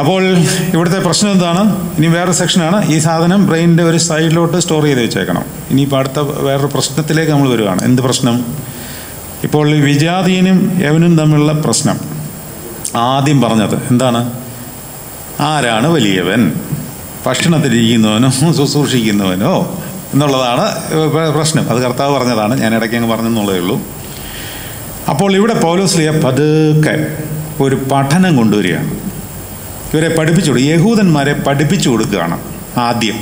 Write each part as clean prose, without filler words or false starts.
അപ്പോൾ ഇവിടുത്തെ പ്രശ്നം എന്താണ്? ഇനി വേറൊരു സെക്ഷനാണ്. ഈ സാധനം ബ്രെയിനിൻ്റെ ഒരു സൈഡിലോട്ട് സ്റ്റോർ ചെയ്ത് വെച്ചേക്കണം. ഇനിയിപ്പോൾ അടുത്ത വേറൊരു പ്രശ്നത്തിലേക്ക് നമ്മൾ വരുവാണ്. എന്ത് പ്രശ്നം? ഇപ്പോൾ വിജാതീയനും യവനും തമ്മിലുള്ള പ്രശ്നം ആദ്യം പറഞ്ഞത് എന്താണ്? ആരാണ് വലിയവൻ? ഭക്ഷണത്തിലിരിക്കുന്നവനോ ശുശ്രൂഷിക്കുന്നവനോ എന്നുള്ളതാണ് പ്രശ്നം. അത് കർത്താവ് പറഞ്ഞതാണ്, ഞാൻ ഇടയ്ക്ക് അങ്ങ് പറഞ്ഞെന്നുള്ളതേ ഉള്ളൂ. അപ്പോൾ ഇവിടെ പൗലോസ്ലീഹ പതുക്കെ ഒരു പഠനം കൊണ്ടുവരികയാണ്. ഇവരെ പഠിപ്പിച്ചു കൊടുക്കുക, യഹൂദന്മാരെ പഠിപ്പിച്ചു കൊടുക്കുകയാണ്. ആദ്യം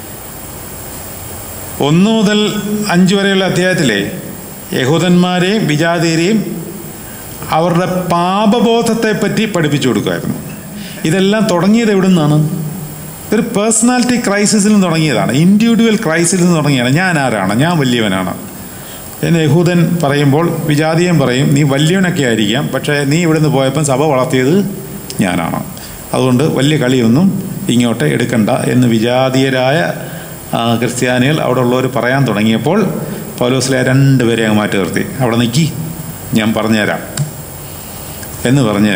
1 മുതൽ 5 വരെയുള്ള അധ്യായത്തിലെ യഹൂദന്മാരെയും വിജാതീയരെയും അവരുടെ പാപബോധത്തെപ്പറ്റി പഠിപ്പിച്ചു കൊടുക്കുമായിരുന്നു. ഇതെല്ലാം തുടങ്ങിയത് എവിടെ നിന്നാണ്? ഒരു പേഴ്സണാലിറ്റി ക്രൈസിസിൽ നിന്ന് തുടങ്ങിയതാണ്. ഇൻഡിവിജ്വൽ ക്രൈസിസിൽ നിന്ന് തുടങ്ങിയാണ്. ഞാൻ ആരാണ്? ഞാൻ വലിയവനാണ് എന്ന് യഹൂദൻ പറയുമ്പോൾ വിജാതീയൻ പറയും, നീ വലിയവനൊക്കെ ആയിരിക്കാം, പക്ഷേ നീ ഇവിടുന്ന് പോയപ്പം സഭ വളർത്തിയത് ഞാനാണ്, അതുകൊണ്ട് വലിയ കളിയൊന്നും ഇങ്ങോട്ട് എടുക്കണ്ട എന്ന് വിജാതീയരായ ക്രിസ്ത്യാനികൾ അവിടെ ഉള്ളവർ പറയാൻ തുടങ്ങിയപ്പോൾ പൗലോസ്ലീഹ 2 പേരെ അങ്ങ് മാറ്റി നിർത്തി. അവിടെ നിൽക്കി, ഞാൻ പറഞ്ഞുതരാം എന്ന് പറഞ്ഞ്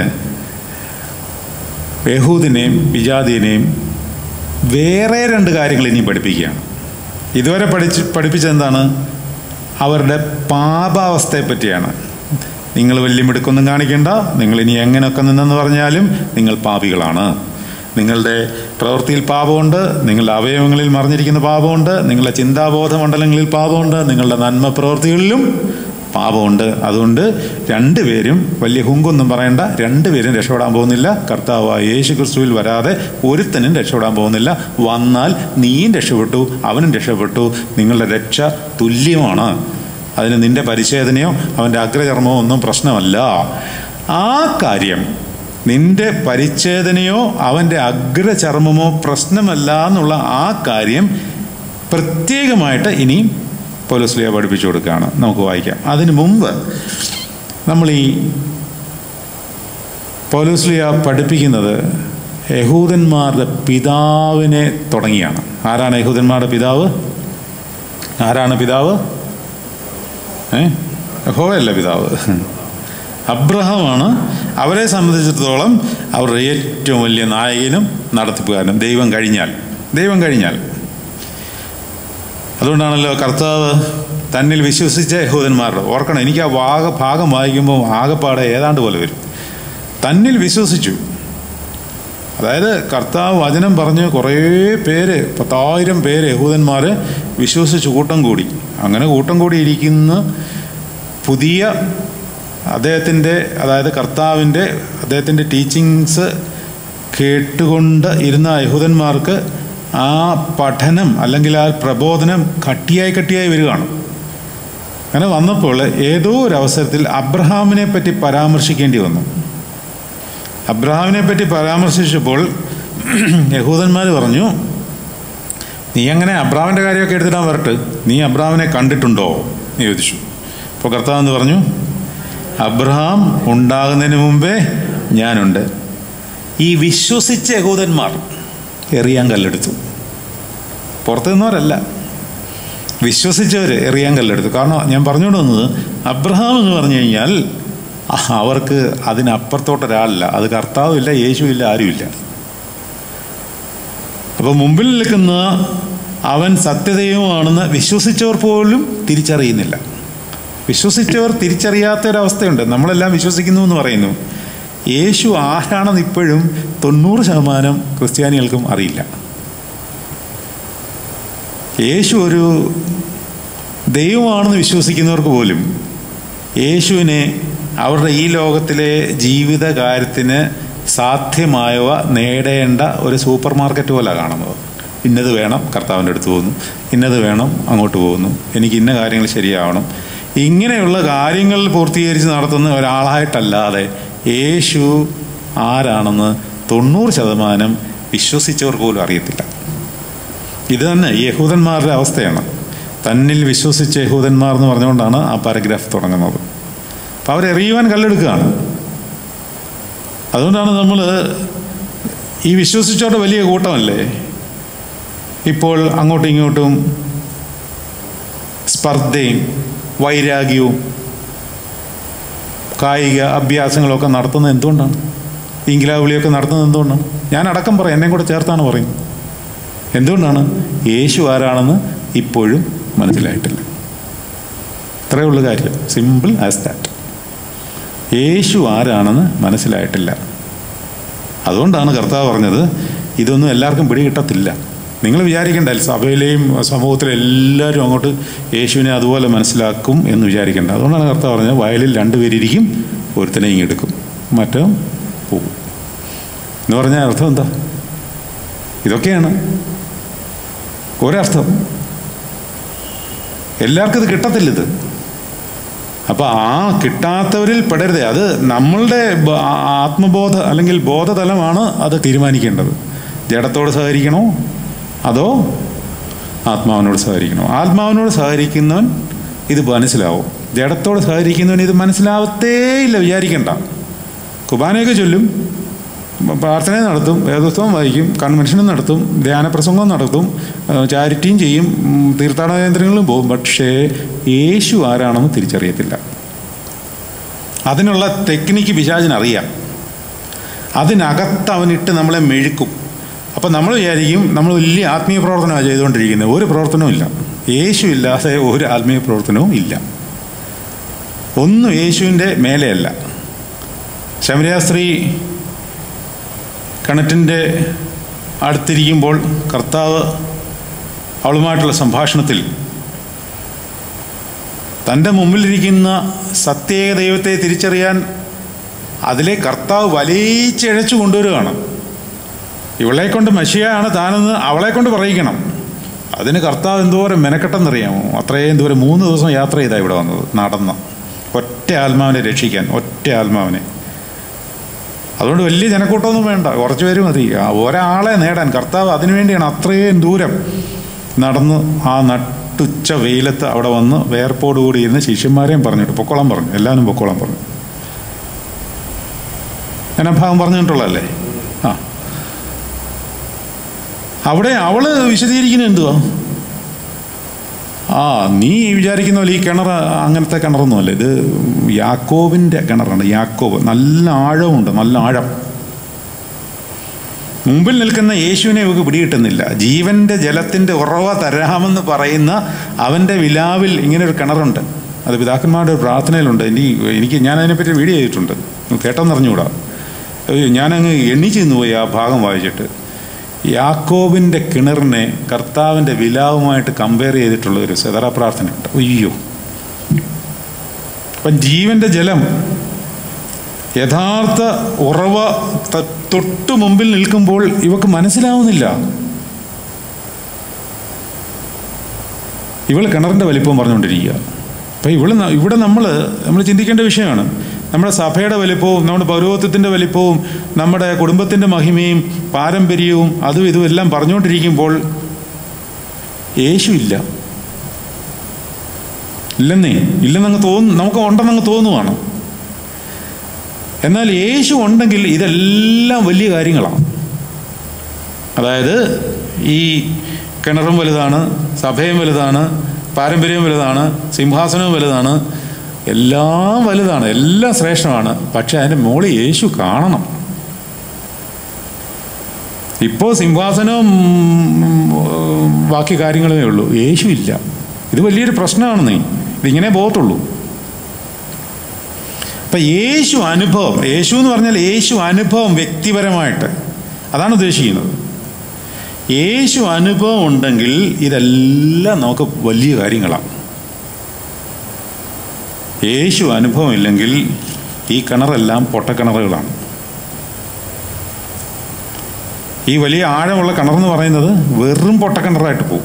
യഹൂദിനെയും വിജാതീയനെയും വേറെ 2 കാര്യങ്ങൾ ഇനിയും പഠിപ്പിക്കുകയാണ്. ഇതുവരെ പഠിപ്പിച്ചെന്താണ്? അവരുടെ പാപാവസ്ഥയെ പറ്റിയാണ്. നിങ്ങൾ വലിയ മിടുക്കൊന്നും കാണിക്കേണ്ട, നിങ്ങളിനി എങ്ങനെയൊക്കെ നിന്നെന്ന് പറഞ്ഞാലും നിങ്ങൾ പാപികളാണ്. നിങ്ങളുടെ പ്രവൃത്തിയിൽ പാപമുണ്ട്, നിങ്ങളുടെ അവയവങ്ങളിൽ മറിഞ്ഞിരിക്കുന്ന പാപമുണ്ട്, നിങ്ങളുടെ ചിന്താബോധ മണ്ഡലങ്ങളിൽ പാപമുണ്ട്, നിങ്ങളുടെ നന്മ പ്രവൃത്തികളിലും പാപമുണ്ട്. അതുകൊണ്ട് 2 പേരും വലിയ ഹുങ്കൊന്നും പറയണ്ട, 2 പേരും രക്ഷപ്പെടാൻ പോകുന്നില്ല. കർത്താവായ യേശു ക്രിസ്തുവിൽ വരാതെ ഒരുത്തനും രക്ഷപ്പെടാൻ പോകുന്നില്ല. വന്നാൽ നീയും രക്ഷപ്പെട്ടു, അവനും രക്ഷപ്പെട്ടു. നിങ്ങളുടെ രക്ഷ തുല്യമാണ്. അതിന് നിന്റെ പരിച്ഛേദനയോ അവൻ്റെ അഗ്രചർമ്മമോ ഒന്നും പ്രശ്നമല്ല. ആ കാര്യം, നിന്റെ പരിച്ഛേദനയോ അവൻ്റെ അഗ്രചർമ്മമോ പ്രശ്നമല്ല എന്നുള്ള ആ കാര്യം പ്രത്യേകമായിട്ട് ഇനിയും പൗലോസ്ലീഹ പഠിപ്പിച്ചു കൊടുക്കുകയാണ്. നമുക്ക് വായിക്കാം. അതിനു മുമ്പ് നമ്മൾ ഈ പൗലോസ്ലീഹ പഠിപ്പിക്കുന്നത് യഹൂദന്മാരുടെ പിതാവിനെ തുടങ്ങിയാണ്. ആരാണ് യഹൂദന്മാരുടെ പിതാവ്? ആരാണ് പിതാവ്? യഹോവയല്ല പിതാവ്, അബ്രഹാമാണ്. അവരെ സംബന്ധിച്ചിടത്തോളം അവരുടെ ഏറ്റവും വലിയ നായകനും നടത്തിപ്പുകാരനും ദൈവം കഴിഞ്ഞാൽ. അതുകൊണ്ടാണല്ലോ കർത്താവ് തന്നിൽ വിശ്വസിച്ച യഹൂദന്മാരുടെ, ഓർക്കണം, എനിക്ക് ആ ഭാഗം വായിക്കുമ്പോൾ ആകെപ്പാടെ ഏതാണ്ട് പോലെ വരും. തന്നിൽ വിശ്വസിച്ചു, അതായത് കർത്താവ് വചനം പറഞ്ഞ് കുറേ പേര്, 10,000 പേര് യഹൂദന്മാർ വിശ്വസിച്ച് കൂട്ടം കൂടി. അങ്ങനെ കൂട്ടം കൂടി ഇരിക്കുന്ന പുതിയ അദ്ദേഹത്തിൻ്റെ, അതായത് കർത്താവിൻ്റെ, അദ്ദേഹത്തിൻ്റെ ടീച്ചിങ്സ് കേട്ടുകൊണ്ട് ഇരുന്ന യഹൂദന്മാർക്ക് ആ പഠനം അല്ലെങ്കിൽ ആ പ്രബോധനം കട്ടിയായി വരികയാണ്. അങ്ങനെ വന്നപ്പോൾ ഏതോ ഒരു അവസരത്തിൽ അബ്രഹാമിനെ പറ്റി പരാമർശിക്കേണ്ടി വന്നു. അബ്രഹാമിനെ പറ്റി പരാമർശിച്ചപ്പോൾ യഹൂദന്മാർ പറഞ്ഞു, നീ അങ്ങനെ അബ്രഹാമിൻ്റെ കാര്യമൊക്കെ എടുത്തിടാൻ വരട്ടെ, നീ അബ്രഹാമിനെ കണ്ടിട്ടുണ്ടോ എന്ന് ചോദിച്ചു. അപ്പോൾ കർത്താവ് എന്ന് പറഞ്ഞു, അബ്രഹാം ഉണ്ടാകുന്നതിന് മുമ്പേ ഞാനുണ്ട്. ഈ വിശ്വസിച്ച യഹൂദന്മാർ എറിയാൻ കല്ലെടുത്തു. പുറത്തു നിന്നവരല്ല, വിശ്വസിച്ചവർ എറിയാൻ കല്ലെടുത്തു. കാരണം ഞാൻ പറഞ്ഞുകൊണ്ട് വന്നത്, അബ്രഹാം എന്ന് പറഞ്ഞു കഴിഞ്ഞാൽ അവർക്ക് അതിനപ്പുറത്തോട്ടൊരാളില്ല. അത് കർത്താവില്ല, യേശുവില്ല, ആരുമില്ല. അപ്പോൾ മുമ്പിൽ നിൽക്കുന്ന അവൻ സത്യദൈവമാണെന്ന് വിശ്വസിച്ചവർ പോലും തിരിച്ചറിയുന്നില്ല. വിശ്വസിച്ചവർ തിരിച്ചറിയാത്തൊരവസ്ഥയുണ്ട്. നമ്മളെല്ലാം വിശ്വസിക്കുന്നു എന്ന് പറയുന്നു. യേശു ആരാണെന്ന് ഇപ്പോഴും 90% ക്രിസ്ത്യാനികൾക്കും അറിയില്ല. യേശു ഒരു ദൈവമാണെന്ന് വിശ്വസിക്കുന്നവർക്ക് പോലും യേശുവിനെ അവരുടെ ഈ ലോകത്തിലെ ജീവിത കാര്യത്തിന് സാധ്യമായവ നേടേണ്ട ഒരു സൂപ്പർ മാർക്കറ്റ് പോലെ കാണുന്നത്. ഇന്നത് വേണം, കർത്താവിൻ്റെ അടുത്ത് പോകുന്നു. ഇന്നത് വേണം, അങ്ങോട്ട് പോകുന്നു. എനിക്ക് ഇന്ന കാര്യങ്ങൾ ശരിയാവണം. ഇങ്ങനെയുള്ള കാര്യങ്ങൾ പൂർത്തീകരിച്ച് നടത്തുന്ന ഒരാളായിട്ടല്ലാതെ യേശു ആരാണെന്ന് 90% വിശ്വസിച്ചവർക്ക് പോലും അറിയത്തില്ല. ഇത് തന്നെ യഹൂദന്മാരുടെ അവസ്ഥയാണ്. തന്നിൽ വിശ്വസിച്ച യഹൂദന്മാർ എന്ന് പറഞ്ഞുകൊണ്ടാണ് ആ പാരഗ്രാഫ് തുടങ്ങുന്നത്. അപ്പം അവരെറിയുവാൻ കല്ലെടുക്കുകയാണ്. അതുകൊണ്ടാണ് നമ്മൾ ഈ വിശ്വസിച്ചോട്ട് വലിയ കൂട്ടമല്ലേ ഇപ്പോൾ അങ്ങോട്ടും ഇങ്ങോട്ടും സ്പർദ്ധയും വൈരാഗ്യവും കായിക അഭ്യാസങ്ങളൊക്കെ നടത്തുന്നത് എന്തുകൊണ്ടാണ്? ഇംഗ്ലാവിളിയൊക്കെ നടത്തുന്നത് എന്തുകൊണ്ടാണ്? ഞാൻ അടക്കം പറയും, എന്നെ കൂടെ ചേർത്താണ് പറയുന്നത്. എന്തുകൊണ്ടാണ്? യേശു ആരാണെന്ന് ഇപ്പോഴും മനസ്സിലായിട്ടില്ല. ഇത്രയേ ഉള്ളൂ കാര്യം. Simple as that. യേശു ആരാണെന്ന് മനസ്സിലായിട്ടില്ല. അതുകൊണ്ടാണ് കർത്താവ് പറഞ്ഞത് ഇതൊന്നും എല്ലാവർക്കും പിടികിട്ടത്തില്ല. നിങ്ങൾ വിചാരിക്കേണ്ട സഭയിലെയും സമൂഹത്തിലെ എല്ലാവരും അങ്ങോട്ട് യേശുവിനെ അതുപോലെ മനസ്സിലാക്കും എന്ന് വിചാരിക്കേണ്ട. അതുകൊണ്ടാണ് കർത്താവ് പറഞ്ഞത് വയലിൽ 2 പേരിരിക്കും, ഒരുത്തനെ ഇങ്ങെടുക്കും, മറ്റോ പോകും എന്ന് പറഞ്ഞാൽ അർത്ഥം എന്താ? ഇതൊക്കെയാണ് ഒരർത്ഥം. എല്ലാവർക്കും ഇത് കിട്ടത്തില്ലിത്. അപ്പോൾ ആ കിട്ടാത്തവരിൽ പെടരുതേ. അത് നമ്മളുടെ ആത്മബോധ അല്ലെങ്കിൽ ബോധതലമാണ് അത് തീരുമാനിക്കേണ്ടത്. ജഡത്തോട് സഹകരിക്കണോ അതോ ആത്മാവിനോട് സഹകരിക്കണോ? ആത്മാവിനോട് സഹകരിക്കുന്നവൻ ഇത് മനസ്സിലാവും, ജഡത്തോട് സഹകരിക്കുന്നവൻ ഇത് മനസ്സിലാവത്തേയില്ല. വിചാരിക്കണ്ട. കുർബാനയൊക്കെ ചൊല്ലും, പ്രാർത്ഥന നടത്തും, വേദപുസ്തകം വായിക്കും, കൺവെൻഷനും നടത്തും, ധ്യാനപ്രസംഗവും നടത്തും, ചാരിറ്റിയും ചെയ്യും, തീർത്ഥാടന കേന്ദ്രങ്ങളിലും പോകും. പക്ഷേ യേശു ആരാണെന്ന് തിരിച്ചറിയത്തില്ല. അതിനുള്ള ടെക്നിക്ക് പിശാചിനറിയാം. അതിനകത്ത് അവനിട്ട് നമ്മളെ മെഴുക്കും. അപ്പം നമ്മൾ വിചാരിക്കും നമ്മൾ വലിയ ആത്മീയ പ്രവർത്തനമാണ് ചെയ്തുകൊണ്ടിരിക്കുന്നത്. ഒരു പ്രവർത്തനവും ഇല്ല. യേശു ഇല്ലാതെ ഒരു ആത്മീയ പ്രവർത്തനവും ഇല്ല. ഒന്നും യേശുവിൻ്റെ മേലെയല്ല. ശമരിയ സ്ത്രീ കിണറ്റിൻ്റെ അടുത്തിരിക്കുമ്പോൾ കർത്താവ് അവളുമായിട്ടുള്ള സംഭാഷണത്തിൽ തൻ്റെ മുമ്പിലിരിക്കുന്ന സത്യേക ദൈവത്തെ തിരിച്ചറിയാൻ അതിലെ കർത്താവ് വലിച്ചിഴച്ചു കൊണ്ടുവരികയാണ്. ഇവളെ കൊണ്ട് മശിയാണ് താനെന്ന് അവളെ കൊണ്ട് പറയിക്കണം. അതിന് കർത്താവ് എന്തോരം മെനക്കെട്ടെന്നറിയാമോ? അത്രയും ദൂരം 3 ദിവസം യാത്ര ചെയ്താണ് ഇവിടെ വന്നത്, നടന്ന്, ഒറ്റ ആത്മാവിനെ രക്ഷിക്കാൻ, ഒറ്റ ആത്മാവിനെ. അതുകൊണ്ട് വലിയ ജനക്കൂട്ടമൊന്നും വേണ്ട, കുറച്ച് പേര് മതി. ഒരാളെ നേടാൻ കർത്താവ് അതിനുവേണ്ടിയാണ് അത്രയും ദൂരം നടന്ന് ആ നട്ടുച്ച വെയിലത്ത് അവിടെ വന്ന് വേർപ്പോടുകൂടി ഇരുന്ന് ശിഷ്യന്മാരെയും പറഞ്ഞിട്ട് പൊക്കോളം പറഞ്ഞു. എല്ലാവരും പൊക്കോളം പറഞ്ഞു. ഞാൻ ഭാഗം പറഞ്ഞിട്ടുള്ളതല്ലേ? അവിടെ അവള് വിശദീകരിക്കുന്നത് എന്തുവാ? നീ വിചാരിക്കുന്ന പോലെ ഈ കിണർ അങ്ങനത്തെ കിണറൊന്നുമല്ല. ഇത് യാക്കോബിൻ്റെ കിണറാണ്. യാക്കോബ്. നല്ല ആഴമുണ്ട്, നല്ല ആഴം. മുമ്പിൽ നിൽക്കുന്ന യേശുവിനെ ഇവർക്ക് പിടികിട്ടുന്നില്ല. ജീവൻ്റെ ജലത്തിൻ്റെ ഉറവ തരാമെന്ന് പറയുന്ന അവൻ്റെ വിലാവിൽ ഇങ്ങനൊരു കിണറുണ്ട്. അത് പിതാക്കന്മാരുടെ ഒരു പ്രാർത്ഥനയിലുണ്ട്. ഞാൻ അതിനെപ്പറ്റി വീഡിയോ ചെയ്തിട്ടുണ്ട്, കേട്ടോന്നറിഞ്ഞുകൂടാ. ഞാനങ്ങ് എണ്ണിച്ചു നിന്ന് പോയി ആ ഭാഗം വായിച്ചിട്ട്. യാക്കോബിൻ്റെ കിണറിനെ കർത്താവിൻ്റെ വിലാവുമായിട്ട് കമ്പയർ ചെയ്തിട്ടുള്ള ഒരു സെതറ പ്രാർത്ഥനയുണ്ട്. അയ്യോ! അപ്പം ജീവൻ്റെ ജലം, യഥാർത്ഥ ഉറവ തൊട്ടു മുമ്പിൽ നിൽക്കുമ്പോൾ ഇവക്ക് മനസ്സിലാവുന്നില്ല. ഇവൾ കിണറിൻ്റെ വലിപ്പം പറഞ്ഞുകൊണ്ടിരിക്കുക. അപ്പം ഇവിടെ നമ്മൾ ചിന്തിക്കേണ്ട വിഷയമാണ്. നമ്മുടെ സഭയുടെ വലിപ്പവും നമ്മുടെ പൗരോഹിത്യത്തിൻ്റെ വലിപ്പവും നമ്മുടെ കുടുംബത്തിൻ്റെ മഹിമയും പാരമ്പര്യവും അതും ഇതും എല്ലാം പറഞ്ഞുകൊണ്ടിരിക്കുമ്പോൾ യേശു ഇല്ലെന്നങ്ങ് നമുക്ക് ഉണ്ടെന്നങ്ങ് തോന്നുവാണ്. എന്നാൽ യേശു ഉണ്ടെങ്കിൽ ഇതെല്ലാം വലിയ കാര്യങ്ങളാണ്. അതായത് ഈ കിണറും വലുതാണ്, സഭയും വലുതാണ്, പാരമ്പര്യവും വലുതാണ്, സിംഹാസനവും വലുതാണ്, എല്ലാം വലുതാണ്, എല്ലാം ശ്രേഷ്ഠമാണ്. പക്ഷെ അതിൻ്റെ മുകളിൽ യേശു കാണണം. ഇപ്പോൾ സിംഹാസനവും ബാക്കി കാര്യങ്ങളേ ഉള്ളൂ, യേശു ഇല്ല. ഇത് വലിയൊരു പ്രശ്നമാണ്. ഇതിങ്ങനെ പോകത്തുള്ളൂ. അപ്പം യേശു എന്ന് പറഞ്ഞാൽ യേശു അനുഭവം വ്യക്തിപരമായിട്ട്, അതാണ് ഉദ്ദേശിക്കുന്നത്. യേശു അനുഭവം ഉണ്ടെങ്കിൽ ഇതെല്ലാം നമുക്ക് വലിയ കാര്യങ്ങളാണ്. യേശു അനുഭവം ഇല്ലെങ്കിൽ ഈ കിണറെല്ലാം പൊട്ടക്കിണറുകളാണ്. ഈ വലിയ ആഴമുള്ള കിണറെന്ന് പറയുന്നത് വെറും പൊട്ടക്കിണറായിട്ട് പോകും.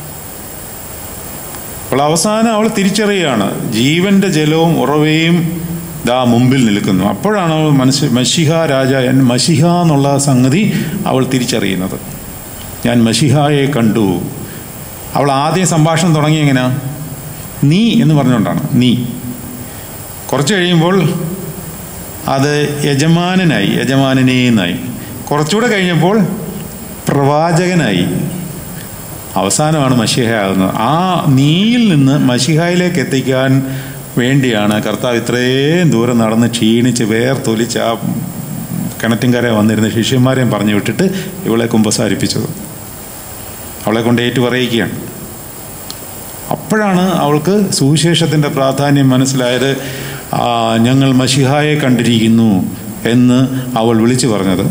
അപ്പോൾ അവസാനം അവൾ തിരിച്ചറിയുകയാണ്, ജീവൻ്റെ ജലവും ഉറവയും മുമ്പിൽ നിൽക്കുന്നു. അപ്പോഴാണ് അവൾ മശിഹ മശിഹ എന്നുള്ള സംഗതി അവൾ തിരിച്ചറിയുന്നത്. ഞാൻ മശിഹായെ കണ്ടു. അവൾ ആദ്യം സംഭാഷണം തുടങ്ങി എങ്ങനെയാ? നീ എന്ന് പറഞ്ഞുകൊണ്ടാണ്. നീ. കുറച്ച് കഴിയുമ്പോൾ അത് യജമാനനെന്നായി. കുറച്ചുകൂടെ കഴിഞ്ഞപ്പോൾ പ്രവാചകനായി. അവസാനമാണ് മശിഹയാകുന്നത്. ആ നീയിൽ നിന്ന് മശിഹായിലേക്ക് എത്തിക്കാൻ വേണ്ടിയാണ് കർത്താവ് ഇത്രയും ദൂരം നടന്ന് ക്ഷീണിച്ച് വേർത്തൊലിച്ച് ആ കിണറ്റിൻകര വന്നിരുന്ന ശിഷ്യന്മാരെയും പറഞ്ഞു വിട്ടിട്ട് ഇവളെ കുമ്പസാരിപ്പിച്ചത്. അവളെ കൊണ്ട് ഏറ്റു പറയിക്കുകയാണ്. അപ്പോഴാണ് അവൾക്ക് സുവിശേഷത്തിൻ്റെ പ്രാധാന്യം മനസ്സിലായത്. ഞങ്ങൾ മശിഹായെ കണ്ടിരിക്കുന്നു എന്ന് അവൾ വിളിച്ചു പറഞ്ഞത്.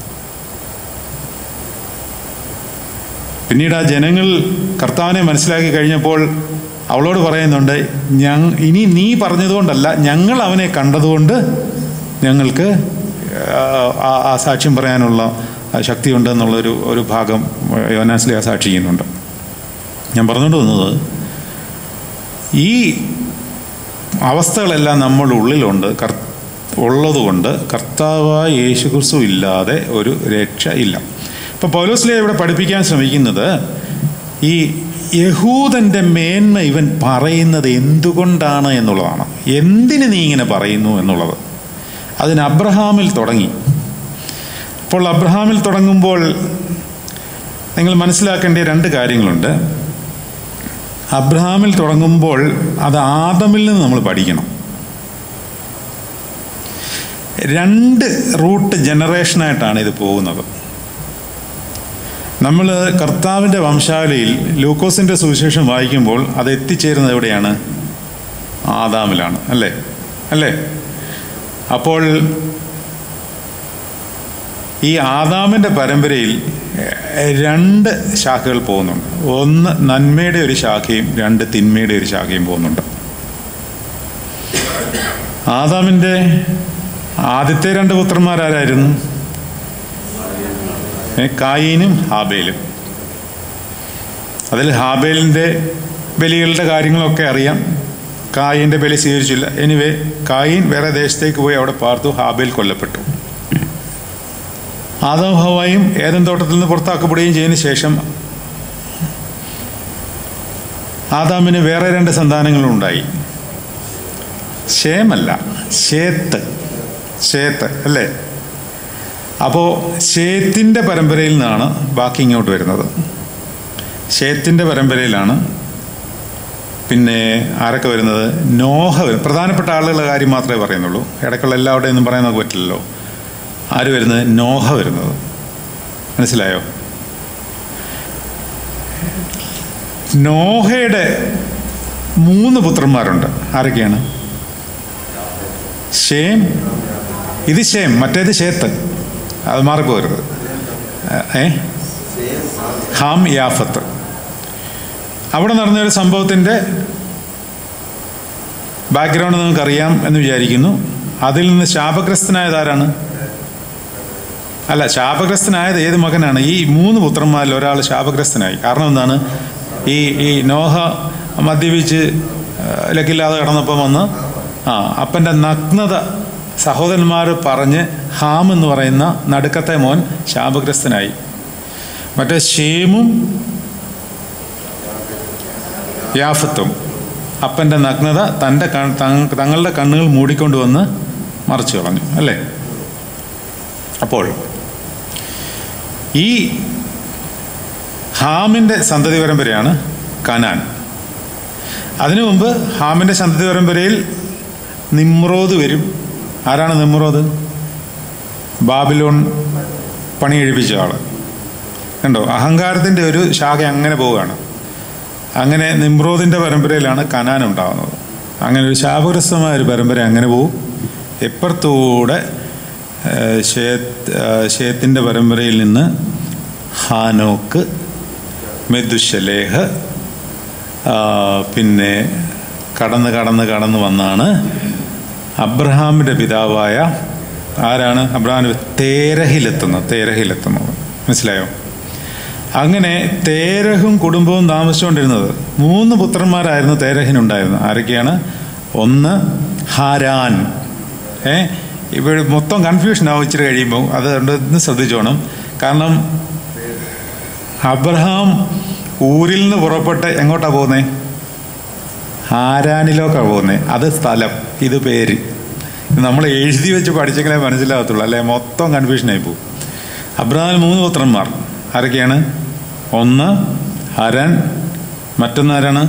പിന്നീട് ആ ജനങ്ങൾ കർത്താവിനെ മനസ്സിലാക്കി കഴിഞ്ഞപ്പോൾ അവളോട് പറയുന്നുണ്ട്, ഇനി നീ പറഞ്ഞതുകൊണ്ടല്ല, ഞങ്ങൾ അവനെ കണ്ടതുകൊണ്ട് ഞങ്ങൾക്ക് ആ സാക്ഷ്യം പറയാനുള്ള ശക്തിയുണ്ട് എന്നുള്ളൊരു ഭാഗം യോഹന്നാൻ സാക്ഷിക്കുന്നുണ്ട്. ഞാൻ പറഞ്ഞുകൊണ്ട് വന്നത്, ഈ അവസ്ഥകളെല്ലാം നമ്മുടെ ഉള്ളിലുണ്ട് ഉള്ളതുകൊണ്ട് കർത്താവായ യേശുക്രിസ്തു ഇല്ലാതെ ഒരു രക്ഷ ഇല്ല. ഇപ്പം പൗലോസ്ലീഹ ഇവിടെ പഠിപ്പിക്കാൻ ശ്രമിക്കുന്നത്, ഈ യഹൂദൻ്റെ മേന്മ ഇവൻ പറയുന്നത് എന്തുകൊണ്ടാണ് എന്നുള്ളതാണ്. എന്തിന് നീ ഇങ്ങനെ പറയുന്നു എന്നുള്ളത്. അതിന് അബ്രഹാമിൽ തുടങ്ങി. അപ്പോൾ അബ്രഹാമിൽ തുടങ്ങുമ്പോൾ നിങ്ങൾ മനസ്സിലാക്കേണ്ട രണ്ട് കാര്യങ്ങളുണ്ട്. അബ്രഹാമിൽ തുടങ്ങുമ്പോൾ അത് ആദമിൽ നിന്ന് നമ്മൾ പഠിക്കണം. രണ്ട് റൂട്ട് ജനറേഷനായിട്ടാണ് ഇത് പോകുന്നത്. നമ്മൾ കർത്താവിൻ്റെ വംശാവലിയിൽ ലൂക്കോസിൻ്റെ സുവിശേഷം വായിക്കുമ്പോൾ അത് എത്തിച്ചേരുന്നത് എവിടെയാണ്? ആദാമിലാണ്. അല്ലേ? അപ്പോൾ ഈ ആദാമിൻ്റെ പരമ്പരയിൽ രണ്ട് ശാഖകൾ പോകുന്നുണ്ട്. ഒന്ന് നന്മയുടെ ഒരു ശാഖയും രണ്ട് തിന്മയുടെ ഒരു ശാഖയും പോകുന്നുണ്ട്. ആദാമിൻ്റെ ആദ്യത്തെ രണ്ട് പുത്രന്മാരാരായിരുന്നു? കായീനും ഹാബേലും. അതിൽ ഹാബേലിൻ്റെ ബലികളുടെ കാര്യങ്ങളൊക്കെ അറിയാം. കായീൻ്റെ ബലി സ്വീകരിച്ചില്ല. എനിവേ, കായീൻ വേറെ ദേശത്തേക്ക് പോയി അവിടെ പാർത്തു. ഹാബേൽ കൊല്ലപ്പെട്ടു. ആദാം ഹവ്വായും ഏദൻ തോട്ടത്തിൽ നിന്ന് പുറത്താക്കപ്പെടുകയും ചെയ്തതിന് ശേഷം ആദാമിന് വേറെ രണ്ട് സന്താനങ്ങളുണ്ടായി. ശേമല്ല, ശേത്ത് അല്ലേ? അപ്പോൾ ശേത്തിൻ്റെ പരമ്പരയിൽ നിന്നാണ് ബാക്കി ഇങ്ങോട്ട് വരുന്നത്. ശേത്തിൻ്റെ പരമ്പരയിലാണ് പിന്നെ ആരൊക്കെ വരുന്നത്? നോഹ വരും. പ്രധാനപ്പെട്ട ആളുകളുടെ കാര്യം മാത്രമേ പറയുന്നുള്ളൂ. ഇടയ്ക്കുള്ള എല്ലാവരുടെയും ഒന്നും പറയാൻ നമുക്ക് പറ്റില്ലല്ലോ. ആര് വരുന്നത്? നോഹ വരുന്നത്. മനസ്സിലായോ? നോഹയുടെ 3 പുത്രന്മാരുണ്ട്. ആരൊക്കെയാണ്? ഷേം, ഇത് ഷേം, മറ്റേത് ശേത്ത്. അത് മാറിപ്പോരുത്. ഹാം, യാഫത്ത്. അവിടെ നടന്നൊരു സംഭവത്തിൻ്റെ ബാക്ക്ഗ്രൗണ്ട് നിങ്ങൾക്കറിയാം എന്ന് വിചാരിക്കുന്നു. അതിൽ നിന്ന് ശാപഗ്രസ്തനായത് ആരാണ്? അല്ല, ശാപഗ്രസ്തനായത് ഏത് മകനാണ്? ഈ 3 പുത്രന്മാരിൽ ഒരാൾ ശാപഗ്രസ്തനായി. കാരണം എന്താണ്? ഈ നോഹ മദ്യപിച്ച് ലക്കില്ലാതെ കിടന്നപ്പം വന്ന് അപ്പൻ്റെ നഗ്നത സഹോദരന്മാർ പറഞ്ഞ് ഹാം എന്ന് പറയുന്ന നടുക്കത്തെ മോൻ ശാപഗ്രസ്തനായി. മറ്റേ ഷേമും യാഫത്തും അപ്പൻ്റെ നഗ്നത തങ്ങളുടെ കണ്ണുകൾ മൂടിക്കൊണ്ടുവന്ന് മറച്ചു കളഞ്ഞു. അല്ലേ? അപ്പോൾ ഈ ഹാമിൻ്റെ സന്തതി പരമ്പരയാണ് കനാൻ. അതിനു മുമ്പ് ഹാമിൻ്റെ സന്തതി പരമ്പരയിൽ നിമ്രോദ് വരും. ആരാണ് നിമ്രോദ്? ബാബിലോൺ പണി കഴിപ്പിച്ച ആൾ. കണ്ടോ? അഹങ്കാരത്തിൻ്റെ ഒരു ശാഖ അങ്ങനെ പോവുകയാണ്. അങ്ങനെ നിമ്രോദിൻ്റെ പരമ്പരയിലാണ് കനാൻ ഉണ്ടാകുന്നത്. അങ്ങനെ ഒരു ശാപഗ്രസ്തമായ ഒരു പരമ്പര അങ്ങനെ പോവും. എപ്പുറത്തൂടെ ശേത്തിൻ്റെ പരമ്പരയിൽ നിന്ന് ഹാനോക്ക്, മെതുശലേഹ്, പിന്നെ കടന്ന് വന്നാണ് അബ്രഹാമിൻ്റെ പിതാവായ ആരാണ്? അബ്രഹാമിൻ്റെ തേരഹിലെത്തുന്നത്. മനസ്സിലായോ? അങ്ങനെ തേരഹും കുടുംബവും താമസിച്ചുകൊണ്ടിരുന്നത് 3 പുത്രന്മാരായിരുന്നു തേരഹിനുണ്ടായിരുന്നത്. ആരൊക്കെയാണ്? ഒന്ന് ഹാരാൻ. ഇവിടെ മൊത്തം കൺഫ്യൂഷൻ ആവും ഇച്ചിരി കഴിയുമ്പോൾ. അതുകൊണ്ട് ഇന്ന് ശ്രദ്ധിച്ചോണം. കാരണം അബ്രഹാം ഊരിൽ നിന്ന് പുറപ്പെട്ട് എങ്ങോട്ടാണ് പോകുന്നത്? ഹാരാനിലേക്കാണ് പോകുന്നത്. അത് സ്ഥലം, ഇത് പേര്. നമ്മൾ എഴുതി വെച്ച് പഠിച്ചെങ്കിലേ മനസ്സിലാകത്തുള്ളൂ. അല്ലെ മൊത്തം കൺഫ്യൂഷനായി പോകും. അബ്രഹാമിന് 3 പുത്രന്മാർ. ആരൊക്കെയാണ്? ഒന്ന് ഹരൻ, മറ്റൊന്നാരാണ്?